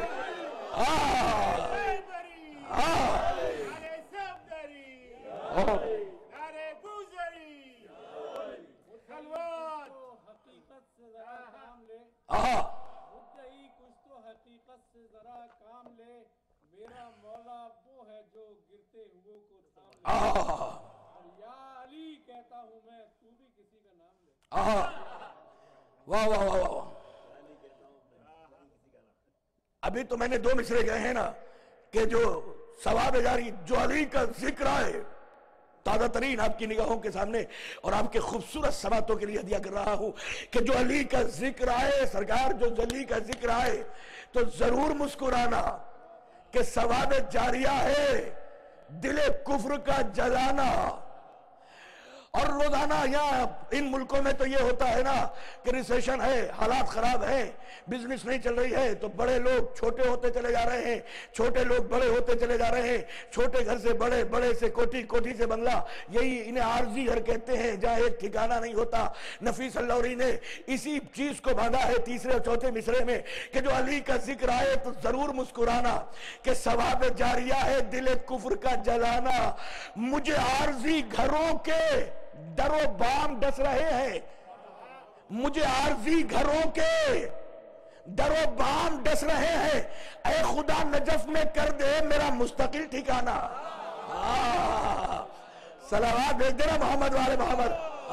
حقیقت سے ذرا کام لے, میرا مولا وہ ہے جو گرتے ہوئے کو تھام لے. یا علی کہتا ہوں میں, تو بھی کسی کا نام لے. واہ واہ واہ واہ. ابھی تو میں نے دو مصرے گئے ہیں نا کہ جو ثواب جاری جو علی کا ذکر آئے, تازہ ترین آپ کی نگاہوں کے سامنے اور آپ کے خوبصورت سماعتوں کے لیے ہدیہ کر رہا ہوں کہ جو علی کا ذکر آئے سرکار, جو علی کا ذکر آئے تو ضرور مسکرانا, کہ ثواب جاریہ ہے دل کفر کا جلانا. اور روزانہ یہاں ان ملکوں میں تو یہ ہوتا ہے نا کہ ریسیشن ہے, حالات خراب ہیں, بزنس نہیں چل رہی ہے تو بڑے لوگ چھوٹے ہوتے چلے جا رہے ہیں, چھوٹے لوگ بڑے ہوتے چلے جا رہے ہیں, چھوٹے گھر سے بڑے, بڑے سے کوٹھی, کوٹھی سے بنگلہ, یہی انہیں عارضی گھر کہتے ہیں جہاں ایک ٹھکانہ نہیں ہوتا. نفیس اللوری نے اسی چیز کو باندھا ہے تیسرے اور چوتھے مصرے میں کہ جو علی کا ذکر آئے تو ضرور مسکرانا, کہ ثواب جاریہ ہے دل کفر کا جلانا. مجھے عارضی گھروں کے در و بام ڈس رہے ہیں, مجھے عارضی گھروں کے در و بام ڈس رہے ہیں, اے خدا نجف میں کر دے میرا مستقل ٹھکانہ. صلوات بھیج دینا محمد والے محمد.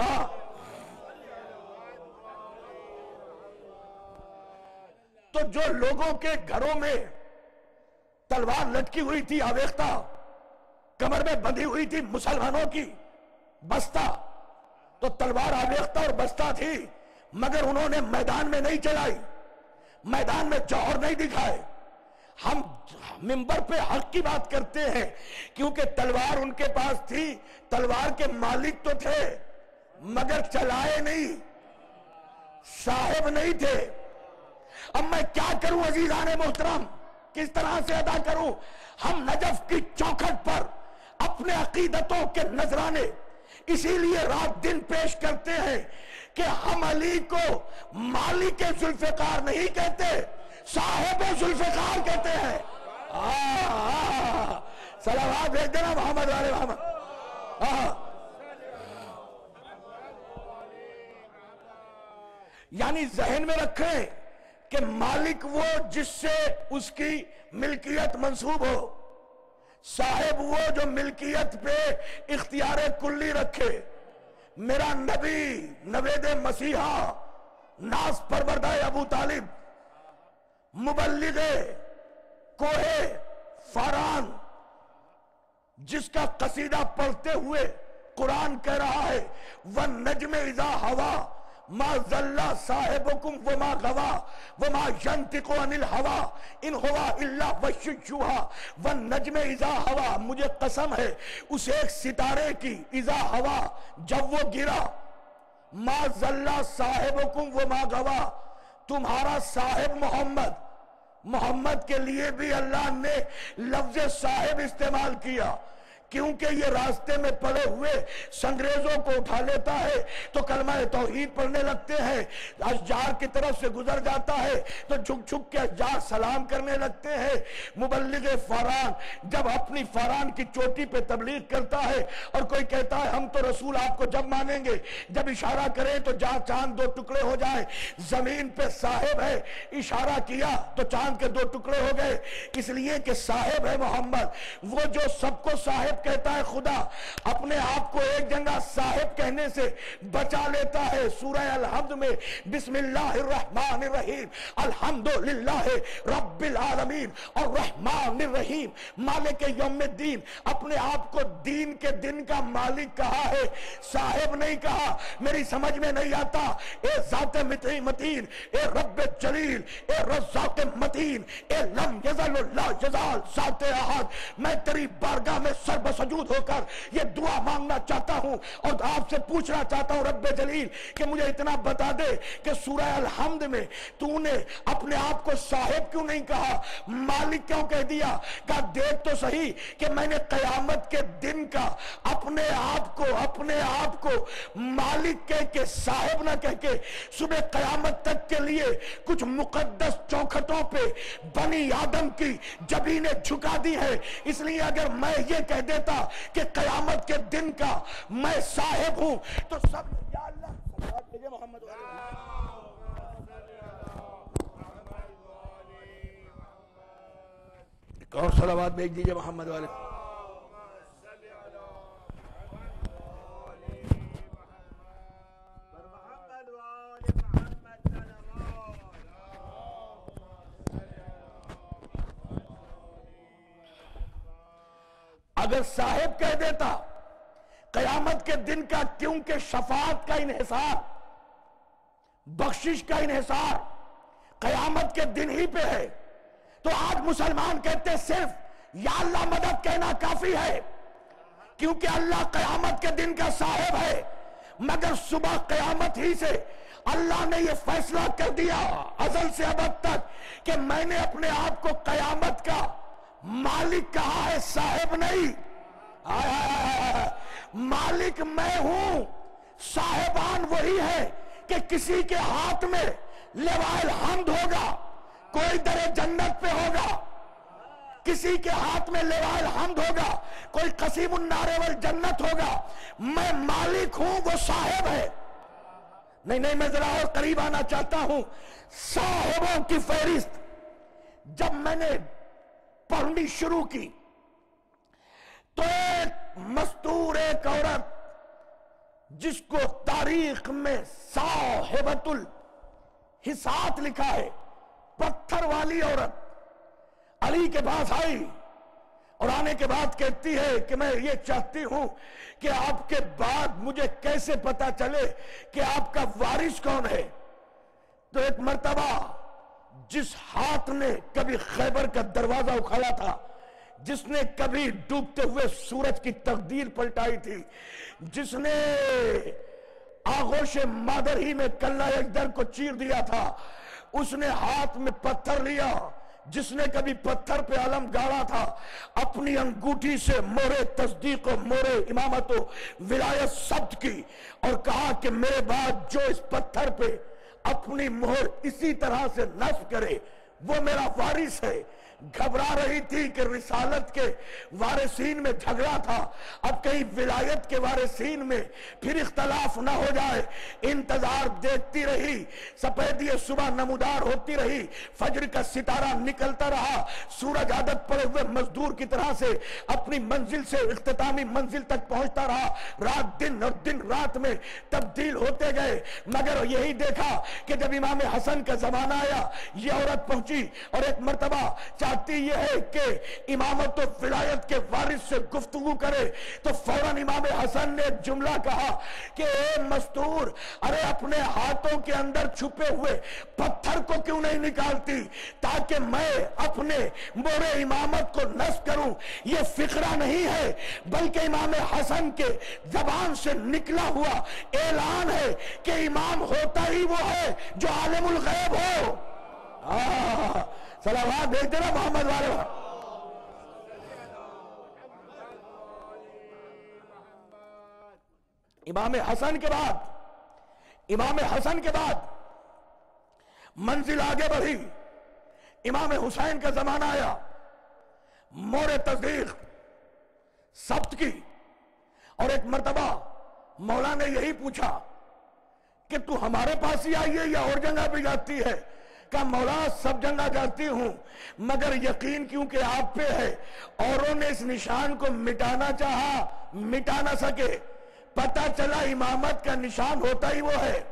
تو جو لوگوں کے گھروں میں تلوار لٹکی ہوئی تھی آویختہ, کمر میں بندھی ہوئی تھی مسلمانوں کی بستہ, تو تلوار آویختہ اور بستہ تھی, مگر انہوں نے میدان میں نہیں چلائی, میدان میں جوہر نہیں دکھائے. ہم منبر پہ حق کی بات کرتے ہیں کیونکہ تلوار ان کے پاس تھی, تلوار کے مالک تو تھے مگر چلائے نہیں, صاحب نہیں تھے. اب میں کیا کروں عزیزان محترم, کس طرح سے ادا کروں؟ ہم نجف کی چوکھٹ پر اپنے عقیدتوں کے نذرانے اسی لیے رات دن پیش کرتے ہیں کہ ہم علی کو مالک ذوالفقار نہیں کہتے, صاحب ذوالفقار کہتے ہیں. صلوات بھیج دینا محمد والے محمد. یعنی ذہن میں رکھیں کہ مالک وہ جس سے اس کی ملکیت منسوب ہو، صاحب وہ جو ملکیت پہ اختیار کلی رکھے۔ میرا نبی نوید مسیحا ناز پروردہ ابو طالب، مبلغ کوہ فاران، جس کا قصیدہ پڑھتے ہوئے قرآن کہہ رہا ہے وَالنَّجْمِ إِذَا هَوَى مَا ضَلَّ صَاحِبُكُمْ وَمَا غَوَى وَمَا يَنْطِقُ عَنِ الْهَوَى إِنْ هُوَ إِلَّا وَحْيٌ يُوحَىٰ وَالنَّجْمِ إِذَا هَوَى، مجھے قسم ہے اس ایک ستارے کی، اذا ہوا جب وہ گرا، ما ضل صاحبکم وما غوا، تمہارا صاحب محمد، محمد کے لیے بھی اللہ نے لفظ صاحب استعمال کیا، کیونکہ یہ راستے میں پڑے ہوئے سنگریزوں کو اٹھا لیتا ہے تو کلمہ توحید پڑھنے لگتے ہیں، اشجار کی طرف سے گزر جاتا ہے تو جھک جھک کے اشجار سلام کرنے لگتے ہیں۔ مبلغ فاران جب اپنی فاران کی چوٹی پہ تبلیغ کرتا ہے اور کوئی کہتا ہے ہم تو رسول آپ کو جب مانیں گے جب اشارہ کریں تو جہاں چاند دو ٹکڑے ہو جائیں، زمین پہ صاحب ہے، اشارہ کیا تو چاند کے دو ٹکڑے ہو گئے، اس لیے کہ صاحب ہے محمد، وہ جو سب کو صاحب کہتا ہے۔ خدا اپنے آپ کو ایک جگہ صاحب کہنے سے بچا لیتا ہے، سورہ الحمد میں بسم اللہ الرحمن الرحیم الحمدللہ رب العالمین اور رحمان الرحیم مالک یوم الدین، اپنے آپ کو دین کے دن کا مالک کہا ہے، صاحب نہیں کہا۔ میری سمجھ میں نہیں آتا، اے ذات متین، اے رب جلیل، اے رزاق متین، اے لم یزل لا یزال ذات احد، میں تیری بارگاہ میں سر سجود ہو کر یہ دعا مانگنا چاہتا ہوں اور آپ سے پوچھنا چاہتا ہوں رب جلیل کہ مجھے اتنا بتا دے کہ سورہ الحمد میں تو نے اپنے آپ کو صاحب کیوں نہیں کہا، مالک کیوں کہہ دیا؟ کہا دیکھ تو صحیح کہ میں نے قیامت کے دن کا اپنے آپ کو اپنے آپ کو مالک کہہ کے صاحب نہ کہہ کے صبح قیامت تک کے لیے کچھ مقدس چوکھٹوں پہ بنی آدم کی جبینیں جھکا دی ہے۔ اس لیے اگر میں یہ کہہ دیتا کہ قیامت کے دن کا میں صاحب ہوں تو سب یا اللہ صلوات بھیجے محمد ایک اور صلوات بھیج دیجئے محمد والے۔ اگر صاحب کہہ دیتا قیامت کے دن کا، کیونکہ شفاعت کا انحصار، بخشش کا انحصار قیامت کے دن ہی پہ ہے، تو آج مسلمان کہتے صرف یا اللہ مدد کہنا کافی ہے، کیونکہ اللہ قیامت کے دن کا صاحب ہے، مگر صبح قیامت ہی سے اللہ نے یہ فیصلہ کر دیا ازل سے ابد تک کہ میں نے اپنے آپ کو قیامت کا مالک کہا ہے، صاحب نہیں۔ آئے آئے آئے مالک میں ہوں، صاحبان وہی ہے کہ کسی کے ہاتھ میں لواء الحمد ہوگا، کوئی در جنت پہ ہوگا، کسی کے ہاتھ میں لواء الحمد ہوگا، کوئی قسیم النار والجنت ہوگا۔ میں مالک ہوں، وہ صاحب ہے۔ نہیں نہیں میں ذرا اور قریب آنا چاہتا ہوں۔ صاحبوں کی فہرست جب میں نے پڑھنی شروع کی تو ایک مستور ایک عورت جس کو تاریخ میں صاحبۃ الحسات لکھا ہے، پتھر والی عورت، علی کے پاس آئی اور آنے کے بعد کہتی ہے کہ میں یہ چاہتی ہوں کہ آپ کے بعد مجھے کیسے پتا چلے کہ آپ کا وارث کون ہے۔ تو ایک مرتبہ جس ہاتھ نے کبھی خیبر کا دروازہ اکھاڑا تھا، جس نے کبھی ڈوبتے ہوئے سورج کی تقدیر پلٹائی تھی، جس نے آغوش مادر ہی میں کلہ یکدر کو چیر دیا تھا، اس نے ہاتھ میں پتھر لیا، جس نے کبھی پتھر پہ علم گاڑا تھا، اپنی انگوٹھی سے مورے تصدیق و مورے امامت و ولایت ثبت کی اور کہا کہ میرے بعد جو اس پتھر پہ اپنی مہر اسی طرح سے نصب کرے وہ میرا وارث ہے۔ گھبرا رہی تھی کہ رسالت کے وارثین میں جھگڑا تھا، اب کہیں ولایت کے وارثین میں پھر اختلاف نہ ہو جائے، انتظار دیکھتی رہی، سپیدی صبح نمودار ہوتی رہی، فجر کا ستارہ نکلتا رہا، سورج عادت پڑے ہوئے مزدور کی طرح سے اپنی منزل سے اختتامی منزل تک پہنچتا رہا، رات دن اور دن رات میں تبدیل ہوتے گئے، مگر یہی دیکھا کہ جب امام حسن کا زمانہ آیا، یہ عورت پہنچی اور ایک مرتبہ چاہتی یہ ہے کہ امامت و ولایت کے وارث سے گفتگو کرے، تو فوراً امام حسن نے ایک جملہ کہا کہ اے مستور، ارے اپنے ہاتھوں کے اندر چھپے ہوئے پتھر کو کیوں نہیں نکالتی تاکہ میں اپنے مورے امامت کو نصب کروں۔ یہ فقرہ نہیں ہے بلکہ امام حسن کے زبان سے نکلا ہوا اعلان ہے کہ امام ہوتا ہی وہ ہے جو عالم الغیب ہو۔ صلوات بھیجتے نا محمد والے۔ امام حسن کے بعد امام حسن کے بعد منزل آگے بڑھی، امام حسین کا زمانہ آیا، مور تصدیق ثبت کی، اور ایک مرتبہ مولا نے یہی پوچھا کہ تو ہمارے پاس ہی آئی ہے یا اور جگہ بھی جاتی ہے؟ کہا مولا سب جگہ جاتی ہوں، مگر یقین کیونکہ آپ پہ ہے، اوروں نے اس نشان کو مٹانا چاہا مٹا نہ سکے، پتہ چلا امامت کا نشان ہوتا ہی وہ ہے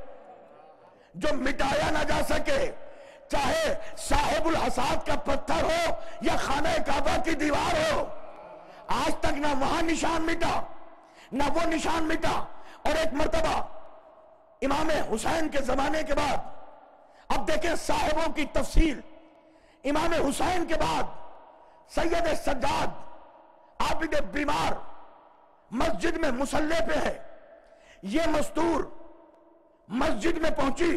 جو مٹایا نہ جا سکے، چاہے صاحب الحساد کا پتھر ہو یا خانہ کعبہ کی دیوار ہو، آج تک نہ وہاں نشان مٹا نہ وہ نشان مٹا۔ اور ایک مرتبہ امام حسین کے زمانے کے بعد، اب دیکھیں صاحبوں کی تفصیل، امام حسین کے بعد سید سجاد عابد بیمار مسجد میں مصلی پہ ہے، یہ مستور مسجد میں پہنچی،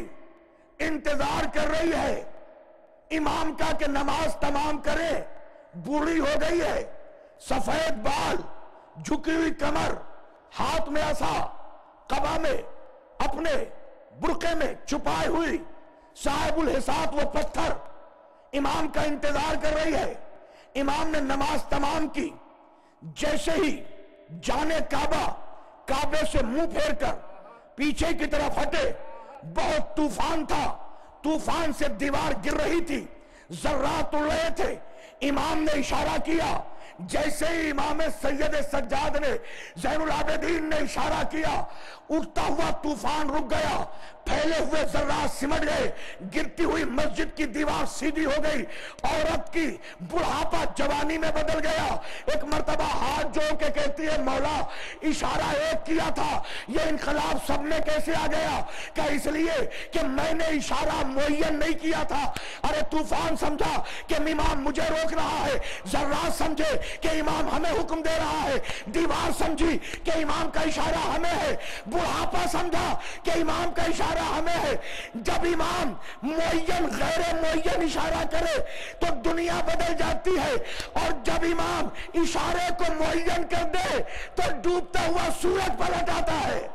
انتظار کر رہی ہے امام کا کہ نماز تمام کرے، بوڑھی ہو گئی ہے، سفید بال، جھکی ہوئی کمر، ہاتھ میں عصا، قبا میں اپنے برقعے میں چھپائے ہوئی، صاحب الحساد وہ پتھر، امام کا انتظار کر رہی ہے۔ امام نے نماز تمام کی، جیسے ہی جانے کعبہ، کعبے سے منہ پھیر کر پیچھے کی طرف ہٹے، بہت طوفان تھا، طوفان سے دیوار گر رہی تھی، ذرات اڑ رہے تھے، امام نے اشارہ کیا، جیسے ہی امام سید سجاد نے زین العابدین نے اشارہ کیا، اٹھتا ہوا طوفان رک گیا، پھیلے ہوئے ذرات سمٹ گئے، گرتی ہوئی مسجد کی دیوار سیدھی ہو گئی، عورت کی بڑھاپا جوانی میں بدل گیا۔ ایک مرتبہ ہاتھ جوڑ کے کہتی ہے مولا اشارہ ایک کیا تھا، یہ انقلاب سب میں کیسے آ گیا؟ کہ اس لیے کہ میں نے اشارہ معین نہیں کیا تھا۔ ارے طوفان سمجھا کہ امام مجھے روک رہا ہے، ذرات سمجھے کہ امام ہمیں حکم دے رہا ہے، دیوار سمجھی کہ امام کا اشارہ ہمیں ہے، بڑھاپا سمجھا کہ امام کا اشارہ ہمیں ہے۔ جب امام معین غیر معین اشارہ کرے تو دنیا بدل جاتی ہے، اور جب امام اشارے کو معین کر دے تو ڈوبتا ہوا سورج پلٹ آتا ہے۔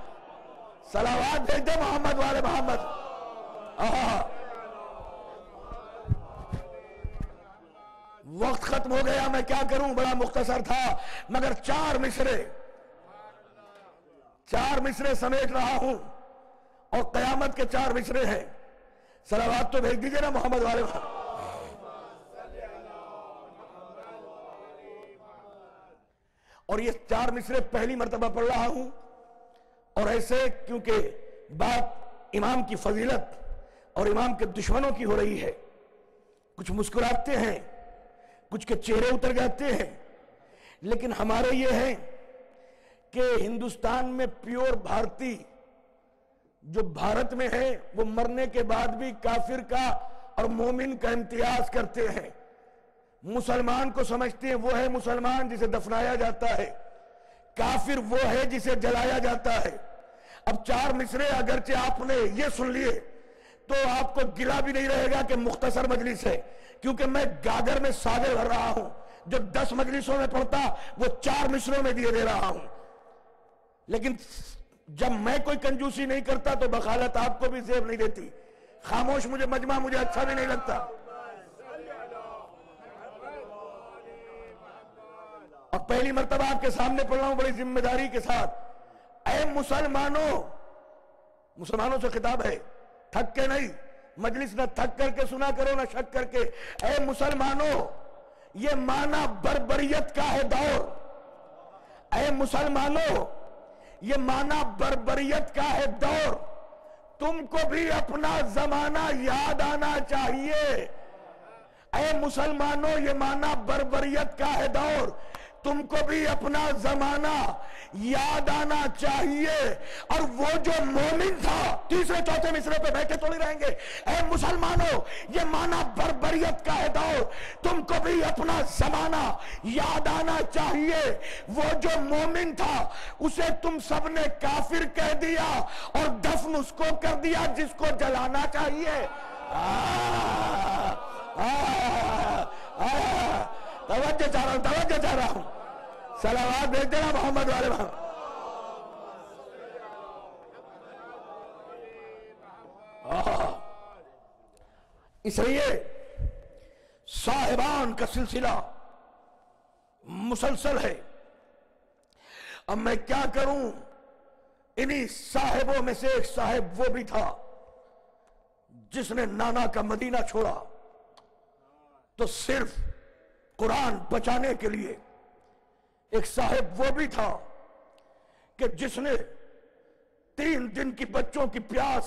صلوات بھیج دے محمد والے محمد۔ آہا وقت ختم ہو گیا، میں کیا کروں، بڑا مختصر تھا، مگر چار مصرے چار مصرے سمیٹ رہا ہوں، اور قیامت کے چار مصرے ہیں۔ صلوات تو بھیج دیجئے نا محمد والے محمد۔ اور یہ چار مصرے پہلی مرتبہ پڑھ رہا ہوں، اور ایسے کیونکہ بات امام کی فضیلت اور امام کے دشمنوں کی ہو رہی ہے، کچھ مسکراتے ہیں، کچھ کے چہرے اتر جاتے ہیں، لیکن ہمارے یہ ہے کہ ہندوستان میں پیور بھارتی جو بھارت میں ہے وہ مرنے کے بعد بھی کافر کا اور مومن کا امتیاز کرتے ہیں۔ مسلمان کو سمجھتے ہیں وہ ہے مسلمان جسے دفنایا جاتا ہے، کافر وہ ہے جسے جلایا جاتا ہے۔ اب چار مصرے اگرچہ آپ نے یہ سن لیے تو آپ کو گلا بھی نہیں رہے گا کہ مختصر مجلس ہے، کیونکہ میں گاگر میں ساگر بھر رہا ہوں، جو دس مجلسوں میں پڑھتا وہ چار مصروں میں دیے دے رہا ہوں۔ لیکن جب میں کوئی کنجوسی نہیں کرتا تو بخالت آپ کو بھی زیب نہیں دیتی، خاموش مجھے مجمع مجھے اچھا بھی نہیں لگتا۔ اور پہلی مرتبہ آپ کے سامنے پڑھ رہا ہوں بڑی ذمہ داری کے ساتھ. اے مسلمانوں، مسلمانوں سے خطاب ہے، تھک کے نہیں، مجلس نہ تھک کر کے سنا کرو نہ شک کر کے. اے مسلمانوں، یہ معنی بربریت کا ہے دور. اے مسلمانوں، یہ معنی بربریت کا ہے دور. تم کو بھی اپنا زمانہ یاد آنا چاہیے. اے مسلمانوں، یہ معنی بربریت کا ہے دور. تم کو بھی اپنا زمانہ یاد آنا چاہیے. اور وہ جو مومن تھا، تیسرے چوتھے مصرے پہ بیٹھے تو نہیں رہیں گے. اے مسلمانوں، یہ معنی بربریت کا ہے دور. تم کو بھی اپنا زمانہ یاد آنا چاہیے. وہ جو مومن تھا اسے تم سب نے کافر کہہ دیا اور دفن اس کو کر دیا جس کو جلانا چاہیے. توجہ چاہ رہا ہوں توجہ چاہ رہا ہوں صلوات بھیج دینا محمد والے محمد. اس لیے صاحبان کا سلسلہ مسلسل ہے. اب میں کیا کروں؟ انہی صاحبوں میں سے ایک صاحب وہ بھی تھا جس نے نانا کا مدینہ چھوڑا تو صرف قرآن بچانے کے لیے. ایک صاحب وہ بھی تھا کہ جس نے تین دن کی بچوں کی پیاس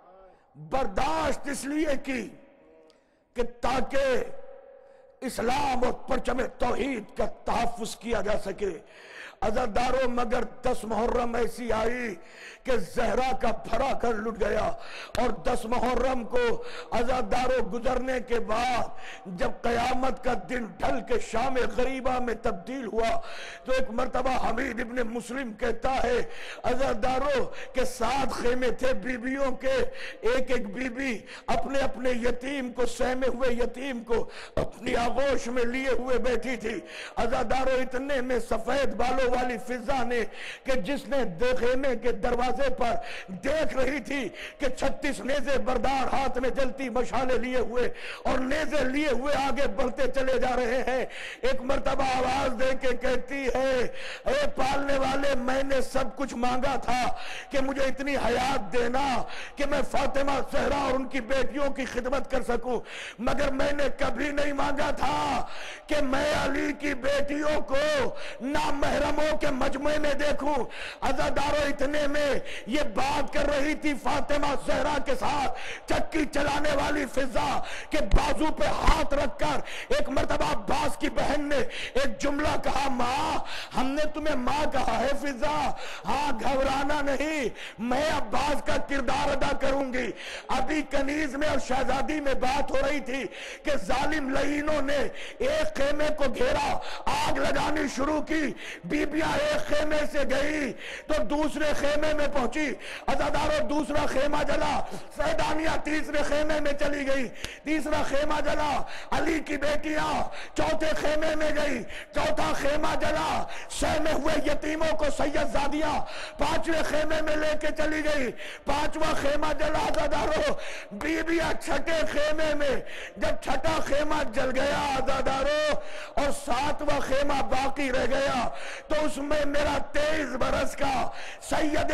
برداشت اس لیے کی کہ تاکہ اسلام اور پرچم توحید کا تحفظ کیا جا سکے. عزاداروں، مگر دس محرم ایسی آئی کہ زہرا کا بھرا کر لٹ گیا. اور دس محرم کو عزاداروں گزرنے کے بعد جب قیامت کا دن ڈھل کے شام غریبہ میں تبدیل ہوا تو ایک مرتبہ حمید ابن مسلم کہتا ہے عزاداروں کہ سات خیمے تھے بیویوں کے. ایک ایک بی بی اپنے اپنے یتیم کو، سہمے ہوئے یتیم کو اپنی آغوش میں لیے ہوئے بیٹھی تھی. عزاداروں، اتنے میں سفید بالوں والی فضا نے کہ جس نے خیمے کے دروازے پر دیکھ رہی تھی کہ چھتیس نیزے بردار ہاتھ میں جلتی مشالے لیے ہوئے اور نیزے لیے ہوئے آگے بڑھتے چلے جا رہے ہیں، ایک مرتبہ آواز دے کے کہتی ہے اے پالنے والے، میں نے سب کچھ مانگا تھا کہ مجھے اتنی حیات دینا کہ میں فاطمہ زہرا اور ان کی بیٹیوں کی خدمت کر سکوں، مگر میں نے کبھی نہیں مانگا تھا کہ میں علی کی بیٹیوں کو نامحرم کے مجموعے میں دیکھوں. عزاداروں، اتنے میں یہ بات کر رہی تھی فاطمہ زہرا کے ساتھ چکی چلانے والی فضا کہ بازو پہ ہاتھ رکھ کر ایک مرتبہ عباس کی بہن نے ایک جملہ کہا، ماں ہم نے تمہیں ماں کہا ہے فضا، ہاں گھبرانا نہیں، میں عباس کا کردار ادا کروں گی. ابھی کنیز میں اور شہزادی میں بات ہو رہی تھی کہ ظالم لعینوں نے ایک خیمے کو گھیرا، آگ لگانی شروع کی. بیبیاں ایک خیمے سے گئی تو دوسرے خیمے میں پہنچی. عزاداروں، دوسرا خیمہ جلا. سیدانیہ تیسرے خیمے میں چلی گئی، تیسرا خیمہ جلا. علی کی بیٹیاں چوتھے خیمے میں گئی، چوتھا خیمہ جلا. سہمے ہوئے یتیموں کو سید زادیاں پانچویں خیمے میں لے کے چلی گئی، پانچواں خیمہ جلا. عزاداروں، بیبیاں چھٹے خیمے میں. جب چھٹا خیمہ جل گیا عزاداروں اور ساتواں خیمہ باقی رہ گیا تو اس میں میرا تیئیس برس کا سید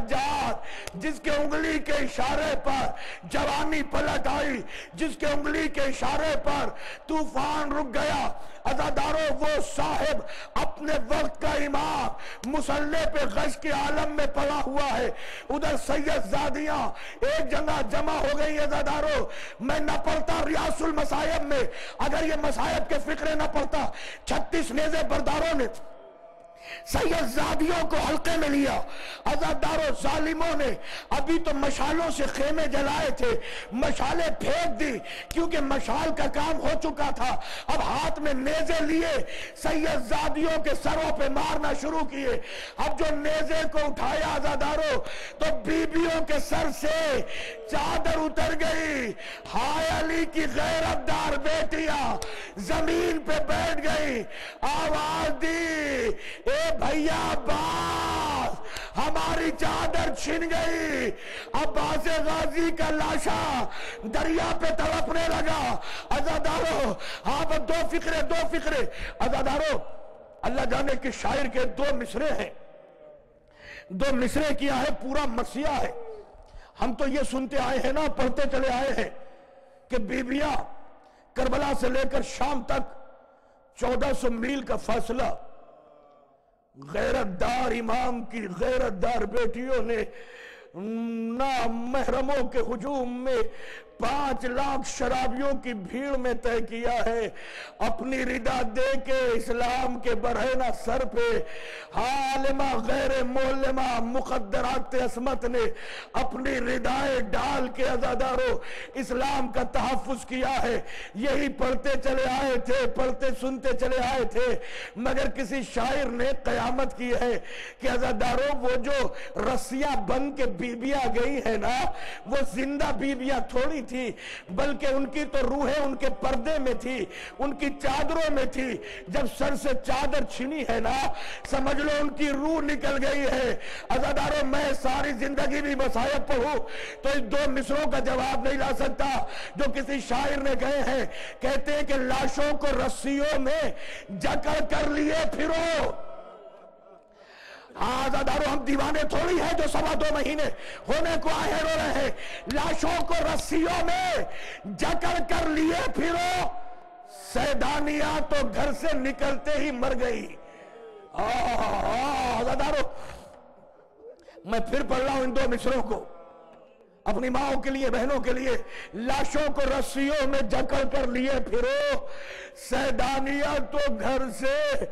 سجاد جس کے انگلی کے اشارے پر جوانی پلٹ آئی، جس کے انگلی کے اشارے پر طوفان رک گیا. عزاداروں، وہ صاحب اپنے وقت کا امام مصلی پہ غش کے عالم میں پڑا ہوا ہے. ادھر سید زادیاں ایک جگہ جمع ہو گئی. عزاداروں، میں نہ پڑھتا ریاض المصائب میں اگر یہ مصائب کے فقرے نہ پڑھتا. چھتیس نیزے برداروں نے سید زادیوں کو حلقے میں لیا. عزاداروں، ظالموں نے ابھی تو مشالوں سے خیمے جلائے تھے، مشالیں پھینک دی کیونکہ مشال کا کام ہو چکا تھا. اب ہاتھ میں نیزے لیے سید زادیوں کے سروں پہ مارنا شروع کیے. اب جو نیزے کو اٹھایا عزاداروں تو بیبیوں کے سر سے چادر اتر گئی. ہائے علی کی غیرت دار بیٹیاں زمین پہ بیٹھ گئی. آواز دی، اے بھیا عباس، ہماری چادر چھن گئی. عباس غازی کا لاشا دریا پہ تڑپنے لگا. عزاداروں، ہاں دو فکرے دو فکرے عزاداروں اللہ جانے کہ شاعر کے دو مصرے ہیں، دو مصرے کیا ہے پورا مرثیہ ہے. ہم تو یہ سنتے آئے ہیں نا، پڑھتے چلے آئے ہیں کہ بیبیاں کربلا سے لے کر شام تک چودہ سو میل کا فاصلہ غیرت دار امام کی غیرت دار بیٹیوں نے نامحرموں کے ہجوم میں پانچ لاکھ شرابیوں کی بھیڑ میں طے کیا ہے. اپنی ردا دے کے اسلام کے برہنہ سر پہ عالمہ غیر مولمہ مقدرات عصمت نے اپنی ردائیں ڈال کے عزاداروں اسلام کا تحفظ کیا ہے. یہی پڑھتے چلے آئے تھے، پڑھتے سنتے چلے آئے تھے، مگر کسی شاعر نے قیامت کی ہے کہ عزاداروں وہ جو رسیاں بن کے بیبیاں گئی ہیں نا، وہ زندہ بیبیاں تھوڑی تھی، بلکہ ان کی تو روحیں ان کے پردے میں تھی، ان کی چادروں میں تھی. جب سر سے چادر چھنی ہے نا، سمجھ لو ان کی روح نکل گئی ہے. عزاداروں میں ساری زندگی بھی مصائب پڑھوں تو اس دو مصروں کا جواب نہیں لا سکتا جو کسی شاعر نے کہے ہیں. کہتے ہیں کہ لاشوں کو رسیوں میں جکڑ کر لیے پھرو. آزاداروں ہم دیوانے تھوڑی ہیں جو سوا دو مہینے ہونے کو آئے رو رہے ہیں. لاشوں کو رسیوں میں جکڑ کر لیے پھرو، سیدانیہ تو گھر سے نکلتے ہی مر گئی. آزاداروں میں پھر پڑھ رہا ہوں ان دو مصروں کو اپنی ماؤں کے لیے، بہنوں کے لیے. لاشوں کو رسیوں میں جکڑ کر لیے پھرو، سیدانیہ تو گھر سے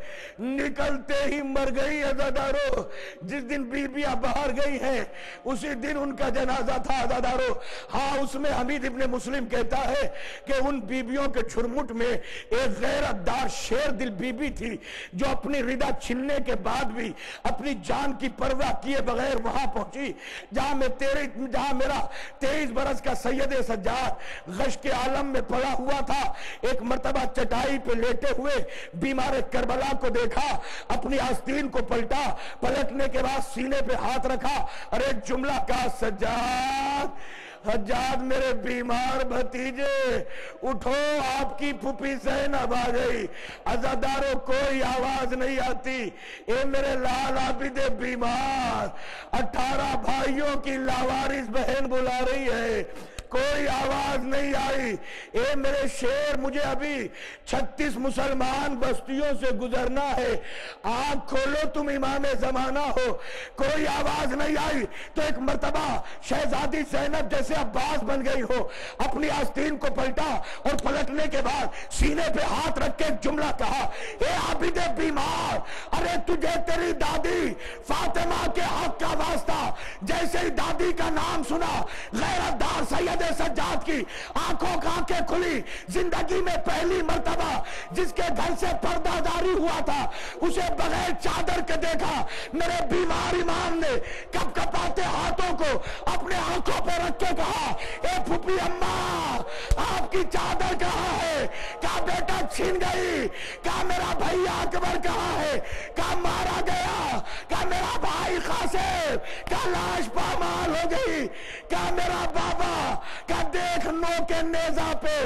نکلتے ہی مر گئی. عزادارو جس دن بیبیاں باہر گئی ہیں اسی دن ان کا جنازہ تھا. عزادارو ہاں اس میں حمید ابن مسلم کہتا ہے کہ ان بیبیوں کے چھرمٹ میں ایک غیرت دار شیر دل بیبی تھی جو اپنی ردا چھننے کے بعد بھی اپنی جان کی پرواہ کیے بغیر وہاں پہنچی جہاں میں تیرے جہاں میرا تیئیس برس کا سید سجاد غش کے عالم میں پڑا ہوا تھا. ایک مرتبہ چٹائی پہ لیٹے ہوئے بیمار کربلا کو دیکھا، اپنی آستین کو پلٹا، پلٹنے کے بعد سینے پہ ہاتھ رکھا اور ایک جملہ کہا، سجاد حجاد میرے بیمار بھتیجے اٹھو، آپ کی پھوپھی زینب آ گئی. عزاداروں کوئی آواز نہیں آتی. اے میرے لال عابد بیمار، اٹھارہ بھائیوں کی لاوارث بہن بلا رہی ہے، کوئی آواز نہیں آئی. اے میرے شیر مجھے ابھی چھتیس مسلمان بستیوں سے گزرنا ہے، آنکھ کھولو تم امام زمانہ ہو. کوئی آواز نہیں آئی. تو ایک مرتبہ شہزادی زینب جیسے عباس بن گئی ہو، اپنی آستین کو پلٹا اور پلٹنے کے بعد سینے پہ ہاتھ رکھ کے ایک جملہ کہا، اے عابد بیمار، ارے تجھے تیری دادی فاطمہ کے حق کا واسطہ، جیسے ہی دادی کا نام سنا غیرت دار سید سجاد کی آنکھوں کا آنکھیں کھلی. زندگی میں پہلی مرتبہ جس کے گھر سے پردہ داری ہوا تھا اسے بغیر چادر کے دیکھا. میرے بیمار امام نے کپ کپاتے ہاتھوں کو اپنے آنکھوں پہ رکھ کے کہا، اے پھوپھی اماں آپ کی چادر کہاں ہے؟ کہا بیٹا چھن گئی. کہا میرا بھائی اکبر کہاں ہے؟ کہا مارا گیا. کہا میرا بھائی قاسم، کہا لاش پامال ہو گئی. کہا میرا بابا، کہا دیکھ نو کے نیزہ پہ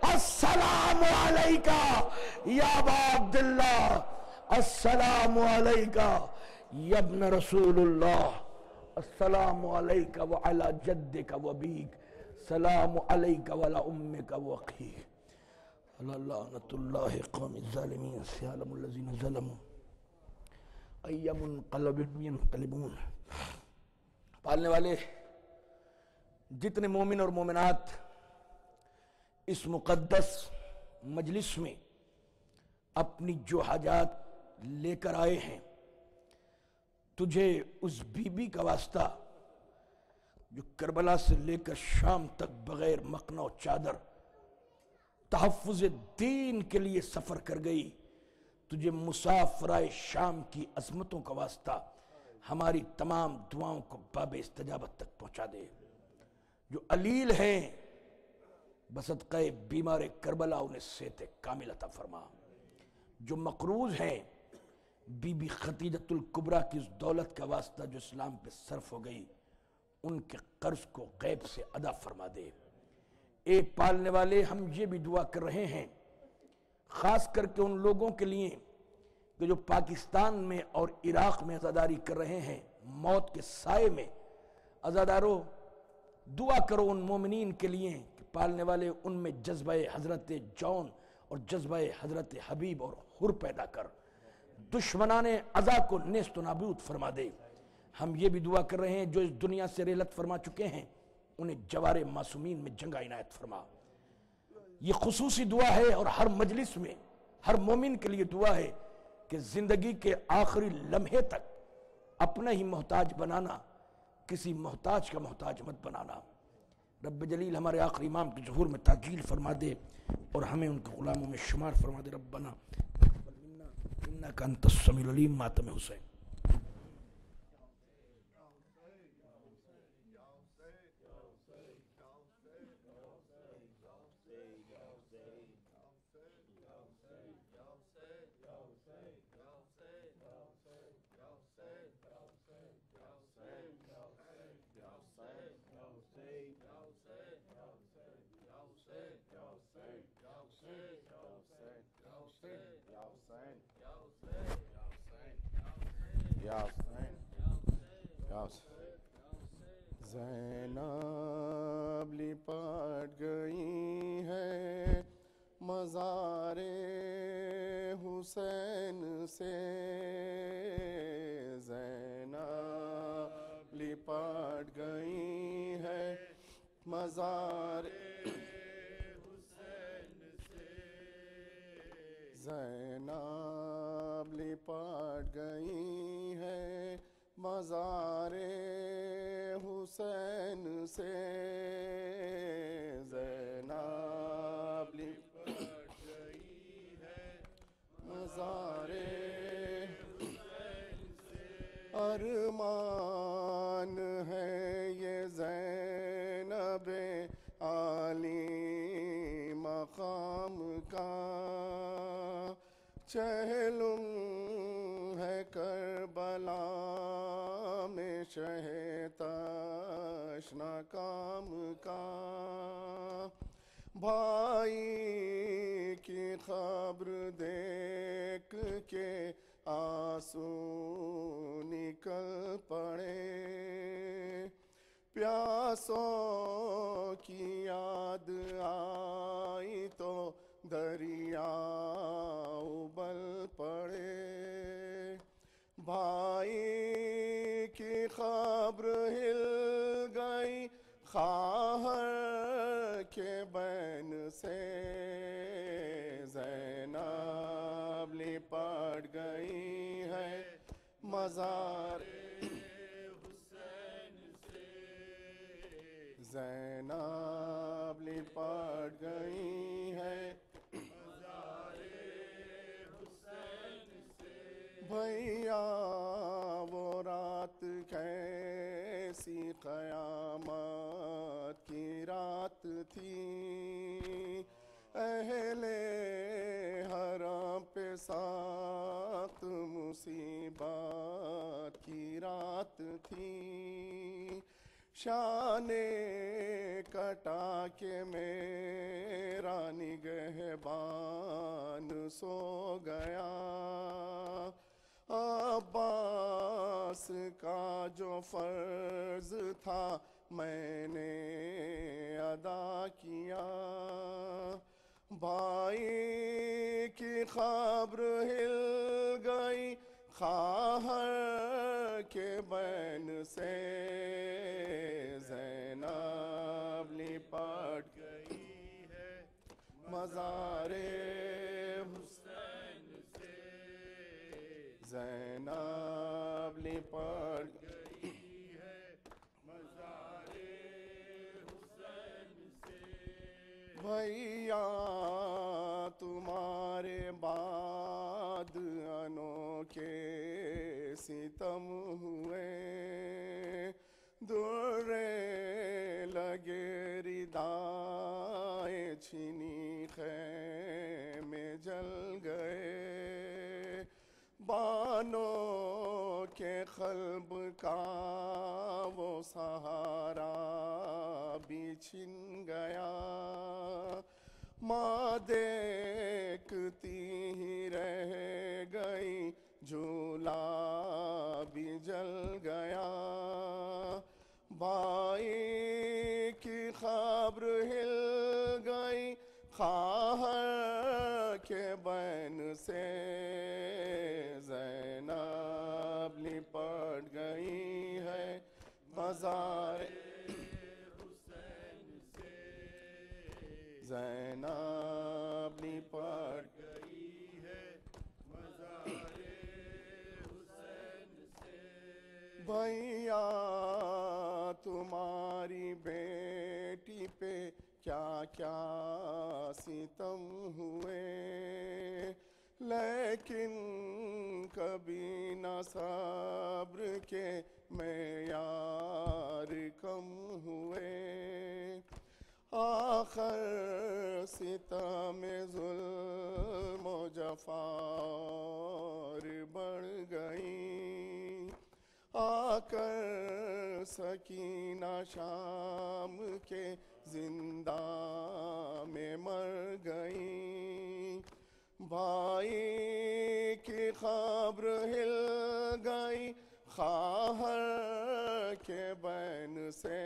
السلام علیکہ یا ابا عبداللہ، السلام علیکہ یا ابن رسول اللہ، السلام علیکہ وعلی جدک وابیک، سلام علیکہ وعلی امک واخیک. لعنت اللہ قوم الظالمین سیالم الذین ظلموا ایم انقلب ینقلبون. پالنے والے جتنے مومن اور مومنات اس مقدس مجلس میں اپنی جو حاجات لے کر آئے ہیں، تجھے اس بی بی کا واسطہ جو کربلا سے لے کر شام تک بغیر مخنہ و چادر تحفظ دین کے لیے سفر کر گئی، تجھے مسافرہ شام کی عظمتوں کا واسطہ ہماری تمام دعاؤں کو باب استجابت تک پہنچا دے. جو علیل ہیں بصدقہ بیمار کربلا انہیں صحت کامل عطا فرما. جو مقروض ہیں بی بی خدیجۃ الکبریٰ کی اس دولت کا واسطہ جو اسلام پہ صرف ہو گئی، ان کے قرض کو غیب سے ادا فرما دے. اے پالنے والے ہم یہ بھی دعا کر رہے ہیں خاص کر کے ان لوگوں کے لیے کہ جو پاکستان میں اور عراق میں عزاداری کر رہے ہیں، موت کے سائے میں، عزاداروں دعا کرو ان مومنین کے لیے کہ پالنے والے ان میں جذبہ حضرت جون اور جذبہ حضرت حبیب اور حر پیدا کر، دشمنان عزا کو نیست و نابود فرما دے۔ ہم یہ بھی دعا کر رہے ہیں جو اس دنیا سے رحلت فرما چکے ہیں، انہیں جوار معصومین میں جگہ عنایت فرما۔ یہ خصوصی دعا ہے اور ہر مجلس میں ہر مومن کے لیے دعا ہے کہ زندگی کے آخری لمحے تک اپنا ہی محتاج بنانا، کسی محتاج کا محتاج مت بنانا۔ رب جلیل ہمارے آخری امام کے ظہور میں تاجیل فرما دے اور ہمیں ان کے غلاموں میں شمار فرما دے۔ ربنا انک انت السمیع العلیم۔ ماتم حسین۔ زینب لپٹ گئی ہے مزار حسین سے، زینب لپٹ گئی ہے مزار حسین سے، زینب لپٹ گئی ہے مزار حسین سے، زینب لپٹ گئی ہے مزار حسین سے، ارمان ہے یہ زینب عالی مقام کا، چہلم ہے کربلا میں شہ تشنا کام کا، بھائی کی خبر دیکھ کے آنسو نکل پڑے، پیاسوں کی یاد آئی تو دریا ابل پڑے، بھائی کی خبر ہل گئی خواہر کے بین سے، زینب لپٹ گئی ہے مزار حسین سے، زینب لپٹ گئی ہے مزار حسین سے، بھیا وہ رات کیسی قیامت کی رات تھی، اہل حرم پہ سخت مصیبت کی رات تھی، شان کٹا کے میرا نگہبان سو گیا، عباس کا جو فرض تھا میں نے ادا کیا، بھائی کی خبر ہل گئی خواہر کے بین سے، زینب لپٹ گئی ہے مزار حسین سے، زینب لپٹ گئی ہے مزار حسین سے، بھیا تمہارے بعد انوکھے ستم ہوئے، درے لگے ردائے چھینی خیمے جل گئے، بانوں کے قلب کا وہ سہارا بھی چھن گیا، ماں دیکھتی ہی رہ گئی بھیا تمہاری بیٹی پہ کیا کیا ستم ہوئے، لیکن کبھی نہ صبر کے معیار کم ہوئے، آخر ستم ظلم و جفا اور بڑھ گئی، آ کر سکینہ شام کے زنداں میں مر گئی، بھائی کی خبر ہل گئی خواہر کے بین سے،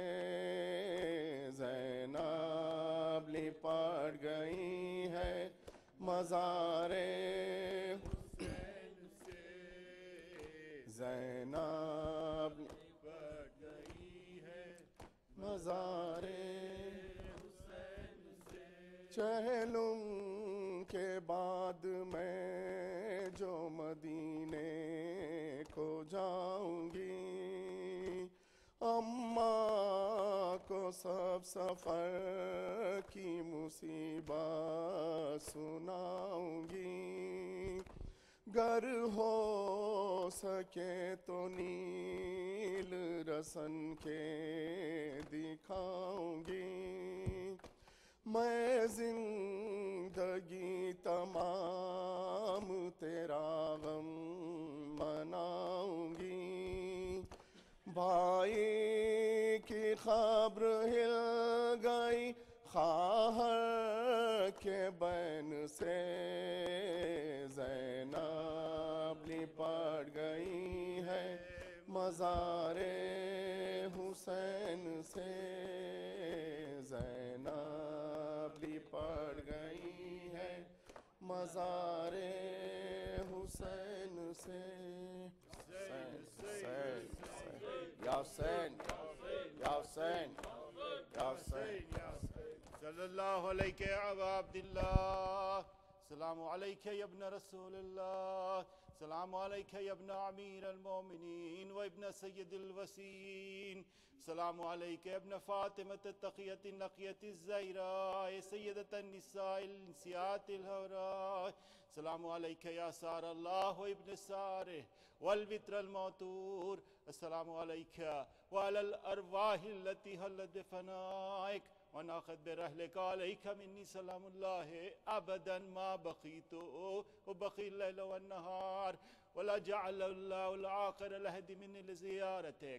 زینب لپٹ گئی ہے مزار حسین سے، زینب لپٹ گئی ہے مزار حسین سے، چہلم کے بعد میں جو مدینے کو جاؤں گی، اماں کو سب سفر کی مصیبت سناؤں گی، گر ہو سکے تو نیل رسن کے دکھاؤں گی، میں زندگی تمام تیرا غم مناؤں گی، بھائی کی خبر ہل گئی خواہر کے بین سے، زینب لپٹ گئی ہے مزار حسین سے، زینب لپٹ گئی ہے مزار حسین سے، یا حسین یا حسین یا حسین، صلی اللہ علیہ ابا عبداللہ، السلام علیکہ یا ابن رسول اللہ، السلام علیکہ یا ابن امیر المومنین و ابن سید الوسین، السلام علیکہ ابن فاطمة التقیۃ النقیۃ الزہراء سیدۃ النساء الانسیات الحوراء، السلام علیکہ یا سار اللہ و ابن سارہ والوتر الموتور، السلام علیکہ وعلی الارواح التي حلت بفنائک وناخذ برحلك عليك مني سلام الله أبدا ما بقيت وبقي الليل والنهار ولا جعل الله العاقر لهد مني لزيارتك.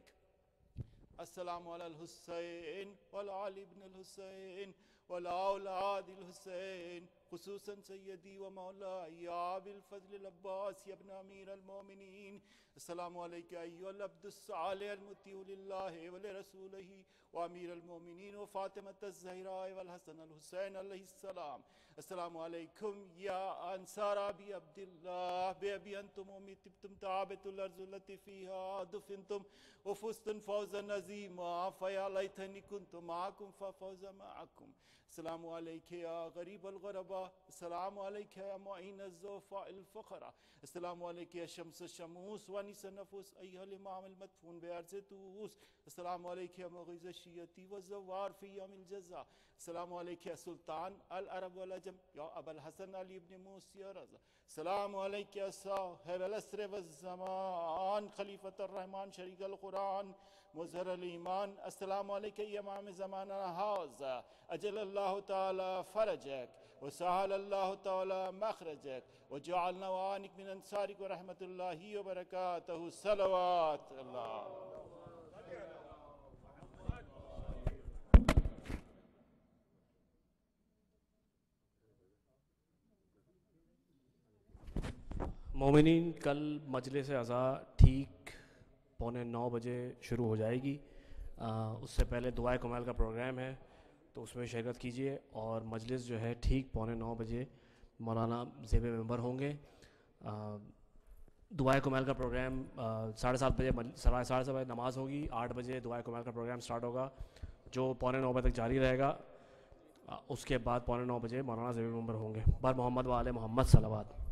السلام على الحسين وعلى علي بن الحسين وعلى أولاد الحسين، خصوصا سيدي ومولاي يا أبي الفضل العباس يا ابن أمير المؤمنين. السلام عليك أيها العبد الصالح المطيع لله ولرسوله وأمير المؤمنين وفاطمة الزهراء والحسن الحسين عليه السلام. السلام عليكم يا أنصار أبي عبد الله، بأبي أنتم أمي طبتم تعبت الأرض التي فيها دفنتم وفزتم فوزا عظيما، فيا ليتني كنت معكم ففوز معكم. السلام عليك يا غريب الغرباء، السلام عليك يا معين الزوفاء الفقراء، السلام عليك يا شمس الشموس ونيس النفوس أيها الإمام المدفون بأرض توس، السلام عليك يا مغيث الشية والزوار في يوم الجزاء، السلام عليك يا سلطان العرب والعجم يا أبا الحسن علي بن موسى رضا، السلام عليك يا صاحب العصر والزمان خليفة الرحمن شريك القرآن مظهر الإيمان، السلام عليك يا إمام زماننا هذا أجل الله تعالى فرجك وسهل الله تعالى مخرجك وجعلنا وآنك من أنصارك ورحمة الله وبركاته. صلوات الله. مومنین، کل مجلس عزا ٹھیک پونے نو بجے شروع ہو جائے گی. اس سے پہلے دعائے کمال کا پروگرام ہے تو اس میں شرکت کیجیے، اور مجلس جو ہے ٹھیک پونے نو بجے مولانا زیب ممبر ہوں گے. دعائے کمال کا پروگرام ساڑھے سات بجے ساڑھے سات بجے نماز ہوگی، آٹھ بجے دعائے کمال کا پروگرام سٹارٹ ہوگا جو پونے نو بجے تک جاری رہے گا. اس کے بعد پونے نو بجے مولانا زیب ممبر ہوں گے. بر محمد و آل محمد صلوات.